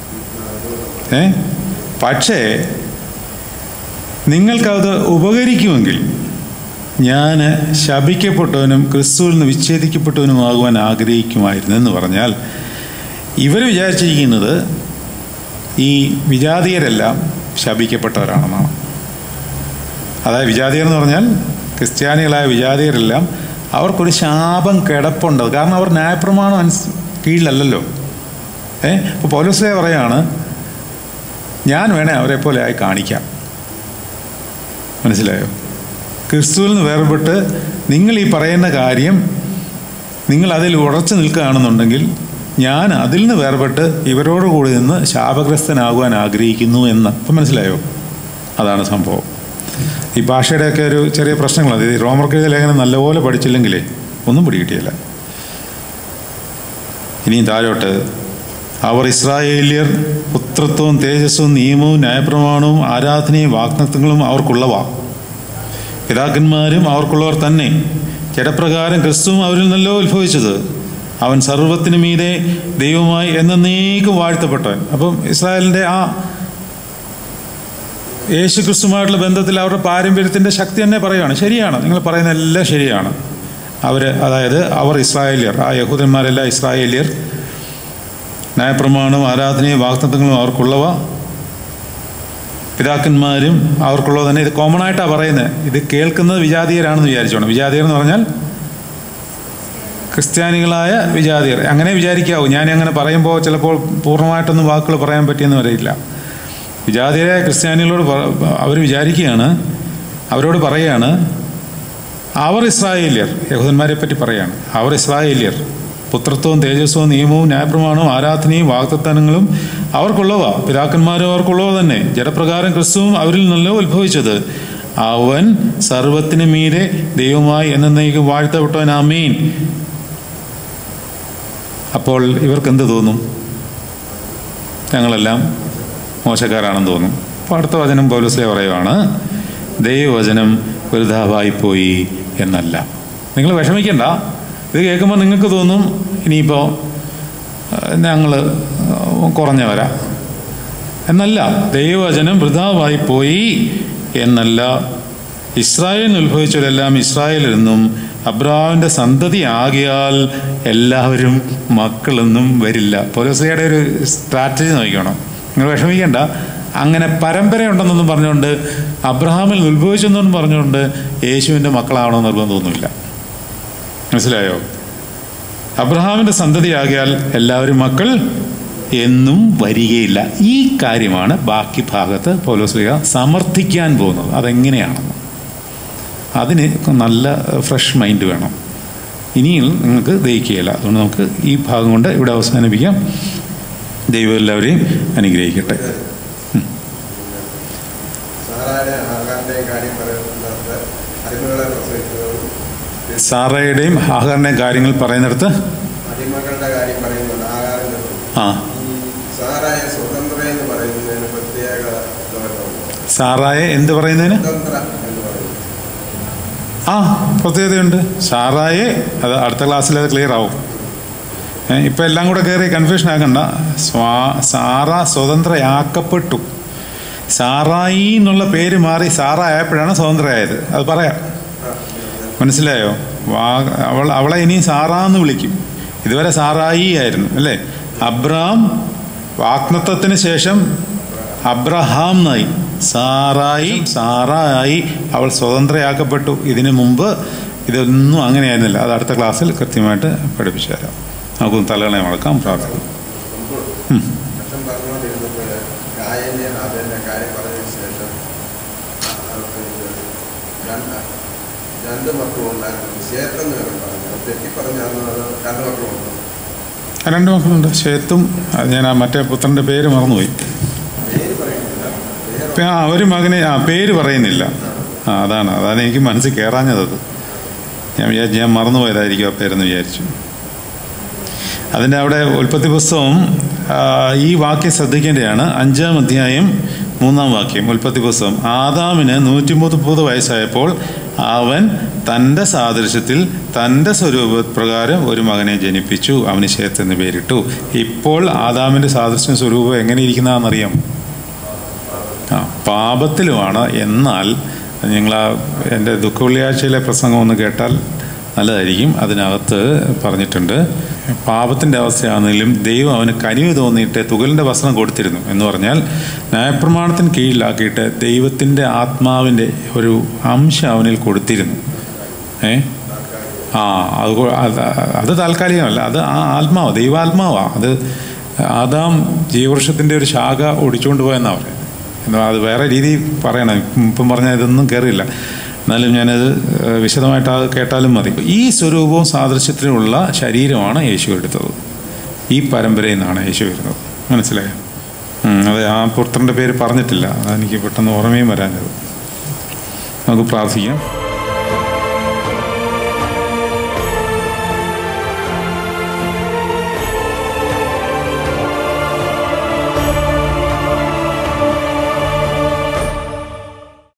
പക്ഷേ നിങ്ങൾക്കത് ഉപകരിക്കുമെങ്കിൽ ഞാൻ ശപിക്കപ്പെട്ടവനും ക്രിസ്തുവിൽ നിന്ന് വിച്ഛേദിക്കപ്പെട്ടവനുമാകുവാൻ ആഗ്രഹിക്കുമായിരുന്നു എന്ന് പറഞ്ഞാൽ ഇവർ വിചാരിച്ചിരിക്കുന്നത് ഈ വിജാതീയരെല്ലാം ശപിക്കപ്പെട്ടവരാണെന്നാണ്. അതായത് വിജാതീയർ എന്ന് പറഞ്ഞാൽ ക്രിസ്ത്യാനികളായ വിജാതീയരെല്ലാം അവർക്കൊരു ശാപം കിടപ്പുണ്ട്. കാരണം അവർ ന്യായപ്രമാണം കീഴിലല്ലല്ലോ. അപ്പോൾ പൗലോസ് പറയാണ്, ഞാൻ വേണേ അവരെ പോലെ ആയി കാണിക്കാം. മനസ്സിലായോ? ക്രിസ്തുവിൽ നിന്ന് വേർപെട്ട് നിങ്ങൾ ഈ പറയുന്ന കാര്യം നിങ്ങൾ അതിൽ ഉറച്ചു നിൽക്കുകയാണെന്നുണ്ടെങ്കിൽ ഞാൻ അതിൽ നിന്ന് വേർപെട്ട് ഇവരോട് കൂടി നിന്ന് ശാപഗ്രസ്തനാകുവാൻ ആഗ്രഹിക്കുന്നു എന്ന്. ഇപ്പം മനസ്സിലായോ? അതാണ് സംഭവം. ഈ ഭാഷയുടെയൊക്കെ ഒരു ചെറിയ പ്രശ്നങ്ങളാണ്. ഈ റോമർക്കെഴുതിയ ലേഖനം നല്ലപോലെ പഠിച്ചില്ലെങ്കിലേ ഒന്നും പിടികിട്ടിയില്ല. ഇനിയും താഴോട്ട്, അവർ ഇസ്രായേലിയർ പുത്രത്വവും തേജസ്സും നിയമവും ന്യായപ്രമാണവും ആരാധനയും വാഗ്ദത്തങ്ങളും അവർക്കുള്ളവ. പിതാക്കന്മാരും അവർക്കുള്ളവർ തന്നെ. ജഡപ്രകാരം ക്രിസ്തുവും അവരിൽ നിന്നല്ലോ ഉത്ഭവിച്ചത്. അവൻ സർവ്വത്തിനു മീതെ ദൈവമായി എന്നേക്കും വാഴ്ത്തപ്പെട്ടവൻ. അപ്പം ഇസ്രായേലിൻ്റെ ആ യേശു ക്രിസ്തുമായിട്ടുള്ള ബന്ധത്തിൽ അവരുടെ പാരമ്പര്യത്തിൻ്റെ ശക്തി തന്നെ പറയുകയാണ്. ശരിയാണ്, നിങ്ങൾ പറയുന്ന എല്ലാം ശരിയാണ്. അതായത് അവർ ഇസ്രായേലിയർ, ആ യഹൂദന്മാരെല്ലാം ഇസ്രായേലിയർ. ന്യായപ്രമാണവും ആരാധനയും വാഗ്ദത്തങ്ങളും അവർക്കുള്ളവ. പിതാക്കന്മാരും അവർക്കുള്ളത് തന്നെ. ഇത് കോമൺ ആയിട്ടാണ് പറയുന്നത്. ഇത് കേൾക്കുന്നത് വിജാതീയരാണെന്ന് വിചാരിച്ചോണം. വിജാതീയർ എന്ന് പറഞ്ഞാൽ ക്രിസ്ത്യാനികളായ വിജാതീയർ, അങ്ങനെ വിചാരിക്കാവൂ. ഞാൻ അങ്ങനെ പറയുമ്പോൾ ചിലപ്പോൾ പൂർണ്ണമായിട്ടൊന്നും വാക്കുകൾ പറയാൻ പറ്റിയെന്ന് വരില്ല. വിജാതീയരായ ക്രിസ്ത്യാനികളോട് അവർ വിചാരിക്കുകയാണ്, അവരോട് പറയുകയാണ്, അവർ ഇസ്രായേലിയർ. യഹൂദന്മാരെ പറ്റി പറയുകയാണ്. അവർ ഇസ്രായേലിയർ, പുത്രത്വവും തേജസ്സവും നിയമവും ന്യായപ്രമാണവും ആരാധനയും വാഗ്ദത്തങ്ങളും അവർക്കുള്ളവ. പിതാക്കന്മാരും അവർക്കുള്ളവ തന്നെ. ജഡപ്രകാരം ക്രിസ്തുവും അവരിൽ നിന്നല്ലോ ഉത്ഭവിച്ചത്. അവൻ സർവ്വത്തിനു മീതെ ദൈവമായി എന്നേക്കും വാഴ്ത്തപ്പെട്ടവൻ. ആമീൻ. അപ്പോൾ ഇവർക്ക് എന്ത് തോന്നും? ഞങ്ങളെല്ലാം മോശക്കാരാണെന്ന് തോന്നും. അപ്പോൾ അടുത്ത വചനം പൗലോസ് പറയുവാണ്, ദൈവവചനം വൃഥാവായിപ്പോയി എന്നല്ല. നിങ്ങൾ വിഷമിക്കണ്ട. ഇത് കേൾക്കുമ്പോൾ നിങ്ങൾക്ക് തോന്നും ഇനിയിപ്പോൾ ഞങ്ങൾ കുറഞ്ഞവരാ എന്നല്ല. ദൈവവചനം വൃഥാവായിപ്പോയി എന്നല്ല. ഇസ്രായേലിന് ഉത്ഭവിച്ചവരെല്ലാം ഇസ്രായേലിൽ അബ്രഹാമിൻ്റെ സന്തതി ആകിയാൽ എല്ലാവരും മക്കളൊന്നും വരില്ല. പൗലോസ്ലീഹയുടെ ഒരു സ്ട്രാറ്റജി നോക്കണം. നിങ്ങൾ വിഷമിക്കേണ്ട. അങ്ങനെ പരമ്പരയുണ്ടെന്നൊന്നും പറഞ്ഞുകൊണ്ട് അബ്രഹാമിൽ ഉത്ഭവിച്ചെന്നൊന്നും പറഞ്ഞുകൊണ്ട് യേശുവിൻ്റെ മക്കളാവണമെന്ന് നിർബന്ധമൊന്നുമില്ല. മനസ്സിലായോ? അബ്രഹാമിൻ്റെ സന്തതിയാകിയാൽ എല്ലാവരും മക്കൾ എന്നും വരികയില്ല. ഈ കാര്യമാണ് ബാക്കി ഭാഗത്ത് പൗലോസ്ലീഹ സമർത്ഥിക്കാൻ പോകുന്നത്. അതെങ്ങനെയാണെന്ന് അതിന് നല്ല ഫ്രഷ് മൈൻഡ് വേണം. ഇനിയും നിങ്ങൾക്ക് ദഹിക്കുകയില്ല. അതുകൊണ്ട് നമുക്ക് ഈ ഭാഗം കൊണ്ട് ഇവിടെ അവസാനിപ്പിക്കാം. ദൈവം എല്ലാവരെയും അനുഗ്രഹിക്കട്ടെ. സാറയുടെയും ഹാഗറിന്റെയും കാര്യങ്ങൾ പറയുന്നിടത്ത് സാറായെ എന്ത് പറയുന്നതിന് പ്രത്യേകതയുണ്ട്. സാറായെ അത് അടുത്ത ക്ലാസ്സിൽ അത് ക്ലിയർ ആവും. ഇപ്പം എല്ലാം കൂടെ കയറി കൺഫ്യൂഷൻ ആക്കണ്ട. സാറ സ്വതന്ത്രയാക്കപ്പെട്ടു. സാറായി എന്നുള്ള പേര് മാറി സാറ ആയപ്പോഴാണ് സ്വതന്ത്രയായത്. അത് പറയാം. മനസ്സിലായോ? അവളെ ഇനി സാറാന്ന് വിളിക്കും. ഇതുവരെ സാറായി ആയിരുന്നു അല്ലേ? അബ്രഹാം വാഗ്ദത്തത്തിന് ശേഷം അബ്രഹാം എന്നായി. സാറായി അവൾ സ്വതന്ത്രയാക്കപ്പെട്ടു. ഇതിനു മുമ്പ് ഇതൊന്നും അങ്ങനെയായിരുന്നില്ല. അത് അടുത്ത ക്ലാസ്സിൽ കൃത്യമായിട്ട് പഠിപ്പിച്ചു തരാം. നമുക്കൊന്ന് തലകളെ മുടക്കാം. പ്രാർത്ഥിക്കും. രണ്ട് മക്കളുണ്ട്. ശേത്തും ഞാൻ മറ്റേ പുത്രൻ്റെ പേര് മറന്നുപോയി. ഒരു മകനെ പേര് പറയുന്നില്ല. അതാണ് എനിക്ക് മനസ്സിൽ കയറാഞ്ഞത്. ഞാൻ മറന്നുപോയതായിരിക്കും ആ പേരെന്ന് വിചാരിച്ചു. അതിൻ്റെ അവിടെ ഉൽപ്പത്തി പുസ്തകം ഈ വാക്യം ശ്രദ്ധിക്കേണ്ടതാണ്. 5-ാം അധ്യായം 3-ാം വാക്യം, ഉൽപ്പത്തി പുസ്തകം. ആദാമിന് 130 വയസ്സായപ്പോൾ അവൻ തൻ്റെ സാദൃശ്യത്തിൽ തൻ്റെ സ്വരൂപപ്രകാരം ഒരു മകനെ ജനിപ്പിച്ചു, അവന് ശേത്ത് എന്ന് പേരിട്ടു. ഇപ്പോൾ ആദാമിൻ്റെ സാദൃശ്യം സ്വരൂപം എങ്ങനെ ഇരിക്കുന്നതാണെന്നറിയാം? പാപത്തിലുമാണ്. എന്നാൽ നിങ്ങൾ എൻ്റെ ദുഃഖവെള്ളിയാഴ്ചയിലെ പ്രസംഗം ഒന്ന് കേട്ടാൽ നല്ലതായിരിക്കും. അതിനകത്ത് പറഞ്ഞിട്ടുണ്ട്, പാപത്തിൻ്റെ അവസ്ഥയാണെങ്കിലും ദൈവം അവന് കനിവ് തോന്നിയിട്ട് തുകലിൻ്റെ വസ്ത്രം കൊടുത്തിരുന്നു എന്ന് പറഞ്ഞാൽ ന്യായപ്രമാണത്തിന് കീഴിലാക്കിയിട്ട് ദൈവത്തിൻ്റെ ആത്മാവിൻ്റെ ഒരു അംശം അവനിൽ കൊടുത്തിരുന്നു. അത് താൽക്കാലികമല്ല, അത് ആ ആത്മാവ്, ദൈവാത്മാവാണ്. അത് ആദാം ജീവവൃക്ഷത്തിൻ്റെ ഒരു ശാഖ ഒടിച്ചുകൊണ്ട് പോയെന്നാണ് പറയുന്നത്. അത് വേറെ രീതി പറയണം, ഇപ്പം പറഞ്ഞാൽ ഇതൊന്നും കയറിയില്ല. എന്നാലും ഞാനത് വിശദമായിട്ട് അത് കേട്ടാലും മതി. ഈ സ്വരൂപവും സാദൃശ്യത്തിലുള്ള ശരീരമാണ് യേശു എടുത്തത്. ഈ പരമ്പരയിൽ നിന്നാണ് യേശു വരുന്നത്. മനസ്സിലായോ? അതെ, ആ പുത്രൻ്റെ പേര് പറഞ്ഞിട്ടില്ല, അതെനിക്ക് പെട്ടെന്ന് ഓർമ്മയും വരാഞ്ഞത്. നമുക്ക് പ്രാർത്ഥിക്കാം.